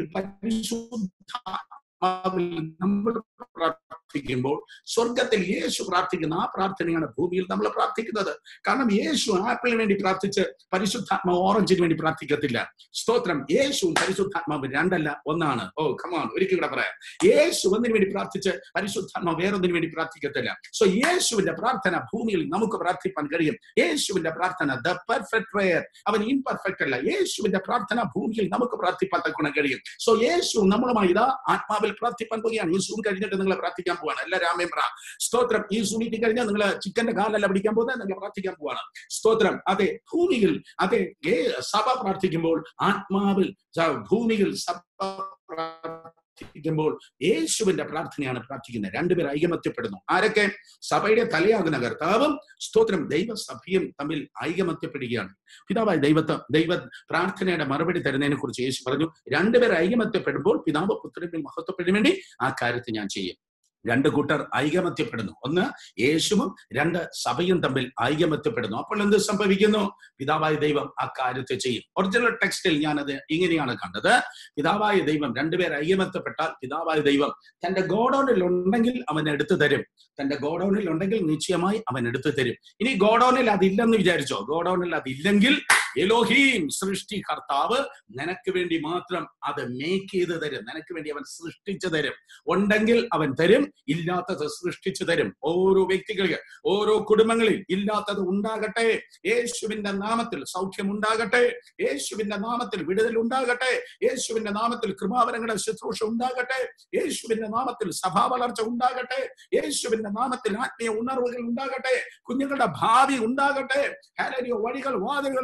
പരിശുദ്ധാത്മാവിൽ നമ്മൾ പ്രാർത്ഥിക്കുമ്പോൾ സ്വർഗത്തിൽ യേശു പ്രാർത്ഥിക്കുന്ന ആ പ്രാർത്ഥനയാണ് ഭൂമിയിൽ നമ്മൾ പ്രാർത്ഥിക്കുന്നത്. കാരണം യേശു ആപ്പിളിന് വേണ്ടി പ്രാർത്ഥിച്ച് പരിശുദ്ധാത്മാവ് ഓറഞ്ചിന് വേണ്ടി പ്രാർത്ഥിക്കത്തില്ല. സ്തോത്രം. യേശുവും പരിശുദ്ധാത്മാവ് രണ്ടല്ല, ഒന്നാണ്. ഓ കമാൺ, ഒരിക്കൽ കൂടെ പറയാം. യേശു ഒന്നിനു വേണ്ടി പ്രാർത്ഥിച്ച് പരിശുദ്ധാത്മാവ് വേറൊന്നിനു വേണ്ടി പ്രാർത്ഥിക്കത്തില്ല. സോ യേശുവിന്റെ പ്രാർത്ഥന ഭൂമിയിൽ നമുക്ക് പ്രാർത്ഥിപ്പാൻ കഴിയും. യേശുവിന്റെ പ്രാർത്ഥന ദ പെർഫെക്റ്റ് പ്രയർ, അവൻ ഇംപെർഫെക്റ്റ് അല്ല. യേശുവിന്റെ പ്രാർത്ഥന ഭൂമിയിൽ നമുക്ക് പ്രാർത്ഥിപ്പാൻ തക്കണം കഴിയും. സോ യേശു നമ്മളുമായി ഇതാ ആത്മാവിൽ പ്രാർത്ഥിപ്പാൻ പോകുകയാണ്. ഈ സൂം കഴിഞ്ഞിട്ട് നിങ്ങൾ പ്രാർത്ഥിക്കാൻ പോവാണ്. എല്ലാ രാമേം പ്രാ സ്തോത്രം. ഈ സൂമിറ്റി കഴിഞ്ഞാൽ നിങ്ങൾ ചിക്കന്റെ കാലല്ല പിടിക്കാൻ പോകുന്നത്, നിങ്ങൾ പ്രാർത്ഥിക്കാൻ പോവാണ്. സ്തോത്രം. അതെ, ഭൂമിയിൽ അതെ സഭ പ്രാർത്ഥിക്കുമ്പോൾ ആത്മാവിൽ ഭൂമിയിൽ സഭ പ്രാർത്ഥിക്കുമ്പോൾ യേശുവിന്റെ പ്രാർത്ഥനയാണ് പ്രാർത്ഥിക്കുന്നത്. രണ്ടുപേർ ഐകമത്യപ്പെടുന്നു. ആരൊക്കെ? സഭയുടെ തലയാകുന്ന കർത്താവും സ്തോത്രം ദൈവസഭയും തമ്മിൽ ഐകമത്യപ്പെടുകയാണ്. പിതാവായ ദൈവ പ്രാർത്ഥനയുടെ മറുപടി തരുന്നതിനെ കുറിച്ച് യേശു പറഞ്ഞു, രണ്ടുപേർ ഐകമത്യപ്പെടുമ്പോൾ പിതാവ് പുത്രനിൽ മഹത്വപ്പെടാൻ വേണ്ടി ആ കാര്യത്തെ ഞാൻ ചെയ്യും. രണ്ട് കൂട്ടർ ഐകമത്യപ്പെടുന്നു. ഒന്ന് യേശുവും രണ്ട് സഭയും തമ്മിൽ ഐകമത്യപ്പെടുന്നു. അപ്പോൾ എന്ത് സംഭവിക്കുന്നു? പിതാവായ ദൈവം ആ കാര്യത്തെ ചെയ്യും. ഒറിജിനൽ ടെക്സ്റ്റിൽ ഞാനത് ഇങ്ങനെയാണ് കണ്ടത്. പിതാവായ ദൈവം രണ്ടുപേർ ഐകമത്യപ്പെട്ടാൽ പിതാവായ ദൈവം തന്റെ ഗോഡൌണിൽ ഉണ്ടെങ്കിൽ അവൻ എടുത്തു തരും. തന്റെ ഗോഡൌണിൽ ഉണ്ടെങ്കിൽ നിശ്ചയമായി അവൻ എടുത്തു തരും. ഇനി ഗോഡൌണിൽ അതില്ലെന്ന് വിചാരിച്ചോ? ഗോഡൌണിൽ അതില്ലെങ്കിൽ എലോഹീം സൃഷ്ടി കർത്താവ് നിനക്ക് വേണ്ടി മാത്രം അത് മേക്ക് ചെയ്ത് തരും. നിനക്ക് വേണ്ടി അവൻ സൃഷ്ടിച്ചു തരും. ഉണ്ടെങ്കിൽ അവൻ തരും, ഇല്ലാത്തത് സൃഷ്ടിച്ചു തരും. ഓരോ വ്യക്തികൾക്ക്, ഓരോ കുടുംബങ്ങളിൽ ഇല്ലാത്തത് ഉണ്ടാകട്ടെ. യേശുവിന്റെ നാമത്തിൽ സൗഖ്യം ഉണ്ടാകട്ടെ. യേശുവിന്റെ നാമത്തിൽ വിടുതൽ ഉണ്ടാകട്ടെ. യേശുവിന്റെ നാമത്തിൽ കൃപാവരങ്ങളുടെ ശുശ്രൂഷ ഉണ്ടാകട്ടെ. യേശുവിന്റെ നാമത്തിൽ സഭാ വളർച്ച ഉണ്ടാകട്ടെ. യേശുവിന്റെ നാമത്തിൽ ആത്മീയ ഉണർവുകൾ ഉണ്ടാകട്ടെ. കുഞ്ഞുങ്ങളുടെ ഭാവി ഉണ്ടാകട്ടെ. ഹല്ലേലൂയ. വഴികൾ വാതിലുകൾ തുറക്കപ്പെടട്ടെ.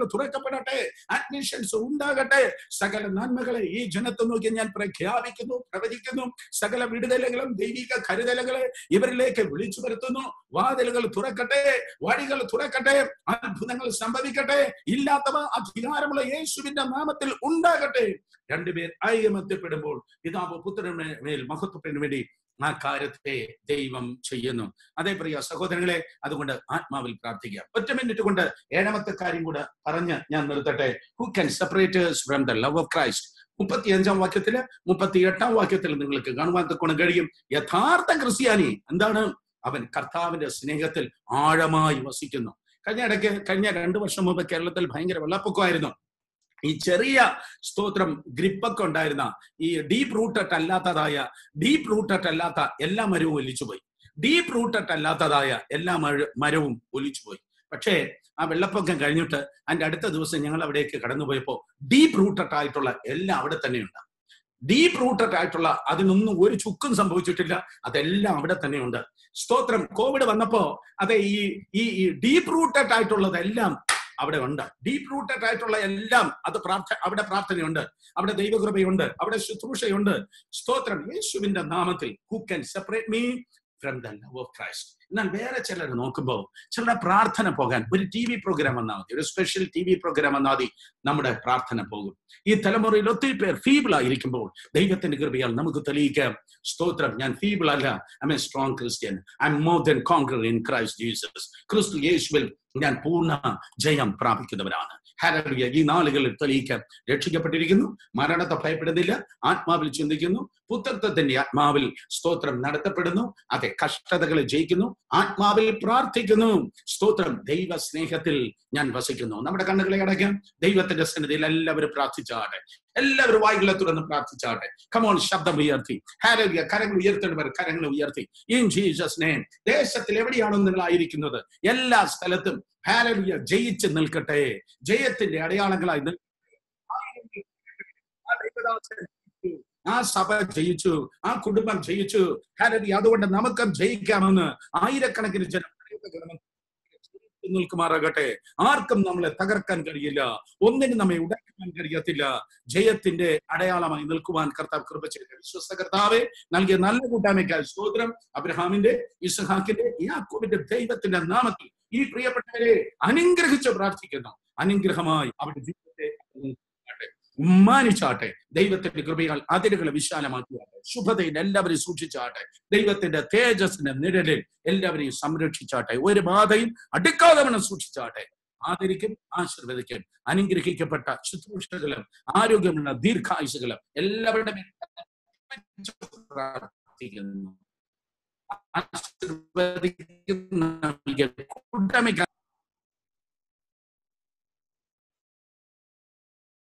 തുറക്കപ്പെടട്ടെ, അഡ്മിഷൻസ് ഉണ്ടാകട്ടെ. സകല നന്മകളെ ഈ ജനത്തെ നോക്കി ഞാൻ പ്രഖ്യാപിക്കുന്നു, പ്രവചിക്കുന്നു. സകല വിടുതലുകളും ദൈവിക കരുതലുകളെ ഇവരിലേക്ക് വിളിച്ചു വരുത്തുന്നു. വാതിലുകൾ തുറക്കട്ടെ, വഴികൾ തുറക്കട്ടെ, അത്ഭുതങ്ങൾ സംഭവിക്കട്ടെ. ഇല്ലാത്തവ അധികാരമുള്ള യേശുവിന്റെ നാമത്തിൽ ഉണ്ടാകട്ടെ. രണ്ടുപേർ ഐകമത്യപ്പെടുമ്പോൾ പിതാവ് പുത്രന് മേൽ മഹത്വത്തിന് വേണ്ടി ആ കാര്യത്തെ ദൈവം ചെയ്യുന്നു. അതേ പ്രിയ സഹോദരങ്ങളെ, അതുകൊണ്ട് ആത്മാവിൽ പ്രാർത്ഥിക്കാം. 1 മിനിറ്റ് കൊണ്ട് 7ാമത്തെ കാര്യം കൂടെ പറഞ്ഞ് ഞാൻ നിർത്തട്ടെ. Who can separate us from the love of Christ? 35-ാം വാക്യത്തില് 38-ാം വാക്യത്തിൽ നിങ്ങൾക്ക് കാണുവാൻ തക്കോണം കഴിയും. യഥാർത്ഥ ക്രിസ്ത്യാനി എന്താണ്? അവൻ കർത്താവിന്റെ സ്നേഹത്തിൽ ആഴമായി വസിക്കുന്നു. കഴിഞ്ഞ 2 വർഷം മുമ്പ് കേരളത്തിൽ ഭയങ്കര വെള്ളപ്പൊക്കമായിരുന്നു. ഈ ചെറിയ സ്തോത്രം ഗ്രിപ്പൊക്കെ ഉണ്ടായിരുന്ന ഈ ഡീപ്പ് റൂട്ടഡ് അല്ലാത്ത എല്ലാ മരവും ഒലിച്ചുപോയി. ഡീപ്പ് റൂട്ടഡ് അല്ലാത്തതായ എല്ലാ മരവും ഒലിച്ചുപോയി. പക്ഷേ ആ വെള്ളപ്പൊക്കം കഴിഞ്ഞിട്ട് അതിന്റെ അടുത്ത ദിവസം ഞങ്ങൾ അവിടേക്ക് കടന്നുപോയപ്പോ ഡീപ്പ് റൂട്ടഡ് ആയിട്ടുള്ള എല്ലാം അവിടെ തന്നെയുണ്ട്. ഡീപ്പ് റൂട്ടഡ് ആയിട്ടുള്ള അതിനൊന്നും ഒരു ചുക്കും സംഭവിച്ചിട്ടില്ല. അതെല്ലാം അവിടെ തന്നെയുണ്ട്. സ്തോത്രം. കോവിഡ് വന്നപ്പോ അതെ ഈ ഡീപ്പ് റൂട്ടഡ് ആയിട്ടുള്ളതെല്ലാം അവിടെ ഉണ്ട്. ഡീപ്പ് റൂട്ടഡ് ആയിട്ടുള്ള എല്ലാം അത് അവിടെ പ്രാർത്ഥനയുണ്ട്, അവിടെ ദൈവകൃപയുണ്ട്, അവിടെ ശുശ്രൂഷയുണ്ട്. സ്തോത്രം. യേശുവിന്റെ നാമത്തിൽ who can separate me from the love of Christ. എന്നാൽ വേറെ ചിലർ നോക്കുമ്പോൾ ചിലരുടെ പ്രാർത്ഥന പോകാൻ ഒരു TV പ്രോഗ്രാം വന്നാൽ മതി, ഒരു സ്പെഷ്യൽ TV പ്രോഗ്രാം വന്നാൽ മതി, നമ്മുടെ പ്രാർത്ഥന പോകും. ഈ തലമുറയിൽ ഒത്തിരി പേർ ഫീബിൾ ആയിരിക്കുമ്പോൾ ദൈവത്തിന്റെ കൃപയാൽ നമുക്ക് തെളിയിക്കാം. സ്തോത്രം. ഞാൻ ഫീബിൾ അല്ല, I am a strong Christian. I am more than conqueror in Christ Jesus. ക്രിസ്തു യേശുവിൽ ഞാൻ പൂർണ്ണ ജയം പ്രാപിക്കുന്നവരാണ്. ഹല്ലേലൂയ. ഈ നാളുകളിൽ തെളിയിക്കാൻ രക്ഷിക്കപ്പെട്ടിരിക്കുന്നു. മരണത്തെ ഭയപ്പെടുന്നില്ല, ആത്മാവിൽ ചിന്തിക്കുന്നു, പുത്രത്വത്തിന്റെ ആത്മാവിൽ സ്തോത്രം നടത്തപ്പെടുന്നു. അതെ, കഷ്ടതകളെ ജയിക്കുന്നു, ആത്മാവിൽ പ്രാർത്ഥിക്കുന്നു. സ്തോത്രം. ദൈവ സ്നേഹത്തിൽ ഞാൻ വസിക്കുന്നു. നമ്മുടെ കണ്ണുകളെ അടയ്ക്കാം. ദൈവത്തിന്റെ സന്നിധിയിൽ എല്ലാവരും പ്രാർത്ഥിച്ചാട്ടെ. എല്ലാവരും വായികളെ തുറന്ന് പ്രാർത്ഥിച്ചാട്ടെ. കമോൺ, ശബ്ദം ഉയർത്തി. ഹല്ലേലൂയ. കരങ്ങൾ ഉയർത്തേണ്ടവർ കരങ്ങൾ ഉയർത്തി. In Jesus name. ദേശത്തിൽ എവിടെയാണോ നിങ്ങൾ ആയിരിക്കുന്നത് എല്ലാ സ്ഥലത്തും ഹല്ലേലൂയ ജയിച്ച് നിൽക്കട്ടെ. ജയത്തിന്റെ അടയാളങ്ങളായി ആ സഭ ജയിച്ചു, ആ കുടുംബം ജയിച്ചു. ഹല്ലേലൂയ. അതുകൊണ്ട് നമുക്കും ജയിക്കാമെന്ന് ആയിരക്കണക്കിന് ജനം നിൽക്കുമാറാകട്ടെ. ആർക്കും നമ്മളെ തകർക്കാൻ കഴിയില്ല, ഒന്നിനും നമ്മെ ഉടക്കാൻ കഴിയത്തില്ല. ജയത്തിന്റെ അടയാളമായി നിൽക്കുവാൻ കർത്താവ് കൃപ ചെയ്യട്ടെ. വിശ്വസ്ത കർത്താവെ നൽകിയ നല്ല കൂട്ടായ്മയ്ക്കായി സ്തോത്രം. അബ്രഹാമിന്റെ, ഇസ്ഹാക്കിന്റെ, യാക്കോബിന്റെ ദൈവത്തിന്റെ നാമത്തിൽ ഈ പ്രിയപ്പെട്ടവരെ അനുഗ്രഹിച്ച് പ്രാർത്ഥിക്കുന്നു. അനുഗ്രഹമായി അവരുടെ ജീവിതത്തെ മാനിച്ചാട്ടെ. ദൈവത്തിന്റെ കൃപയാൽ അതിരുകളെ വിശാലമാക്കിയാട്ടെ. ശുഭതയിൽ എല്ലാവരെയും സൂക്ഷിച്ചാട്ടെ. ദൈവത്തിന്റെ തേജസ്സിന്റെ നിഴലിൽ എല്ലാവരെയും സംരക്ഷിച്ചാട്ടെ. ഒരു ബാധയും അടുക്കാതെ വണ്ണം സൂക്ഷിച്ചാട്ടെ. ആദരിക്കും, ആശീർവദിക്കും. അനുഗ്രഹിക്കപ്പെട്ട ശുശ്രൂഷകളും ആരോഗ്യമുള്ള ദീർഘായുസുകളും എല്ലാവരുടെ പ്രാർത്ഥിക്കുന്നു. ആശീർവദിക്കുന്ന കൂട്ടായ്മയ്ക്ക്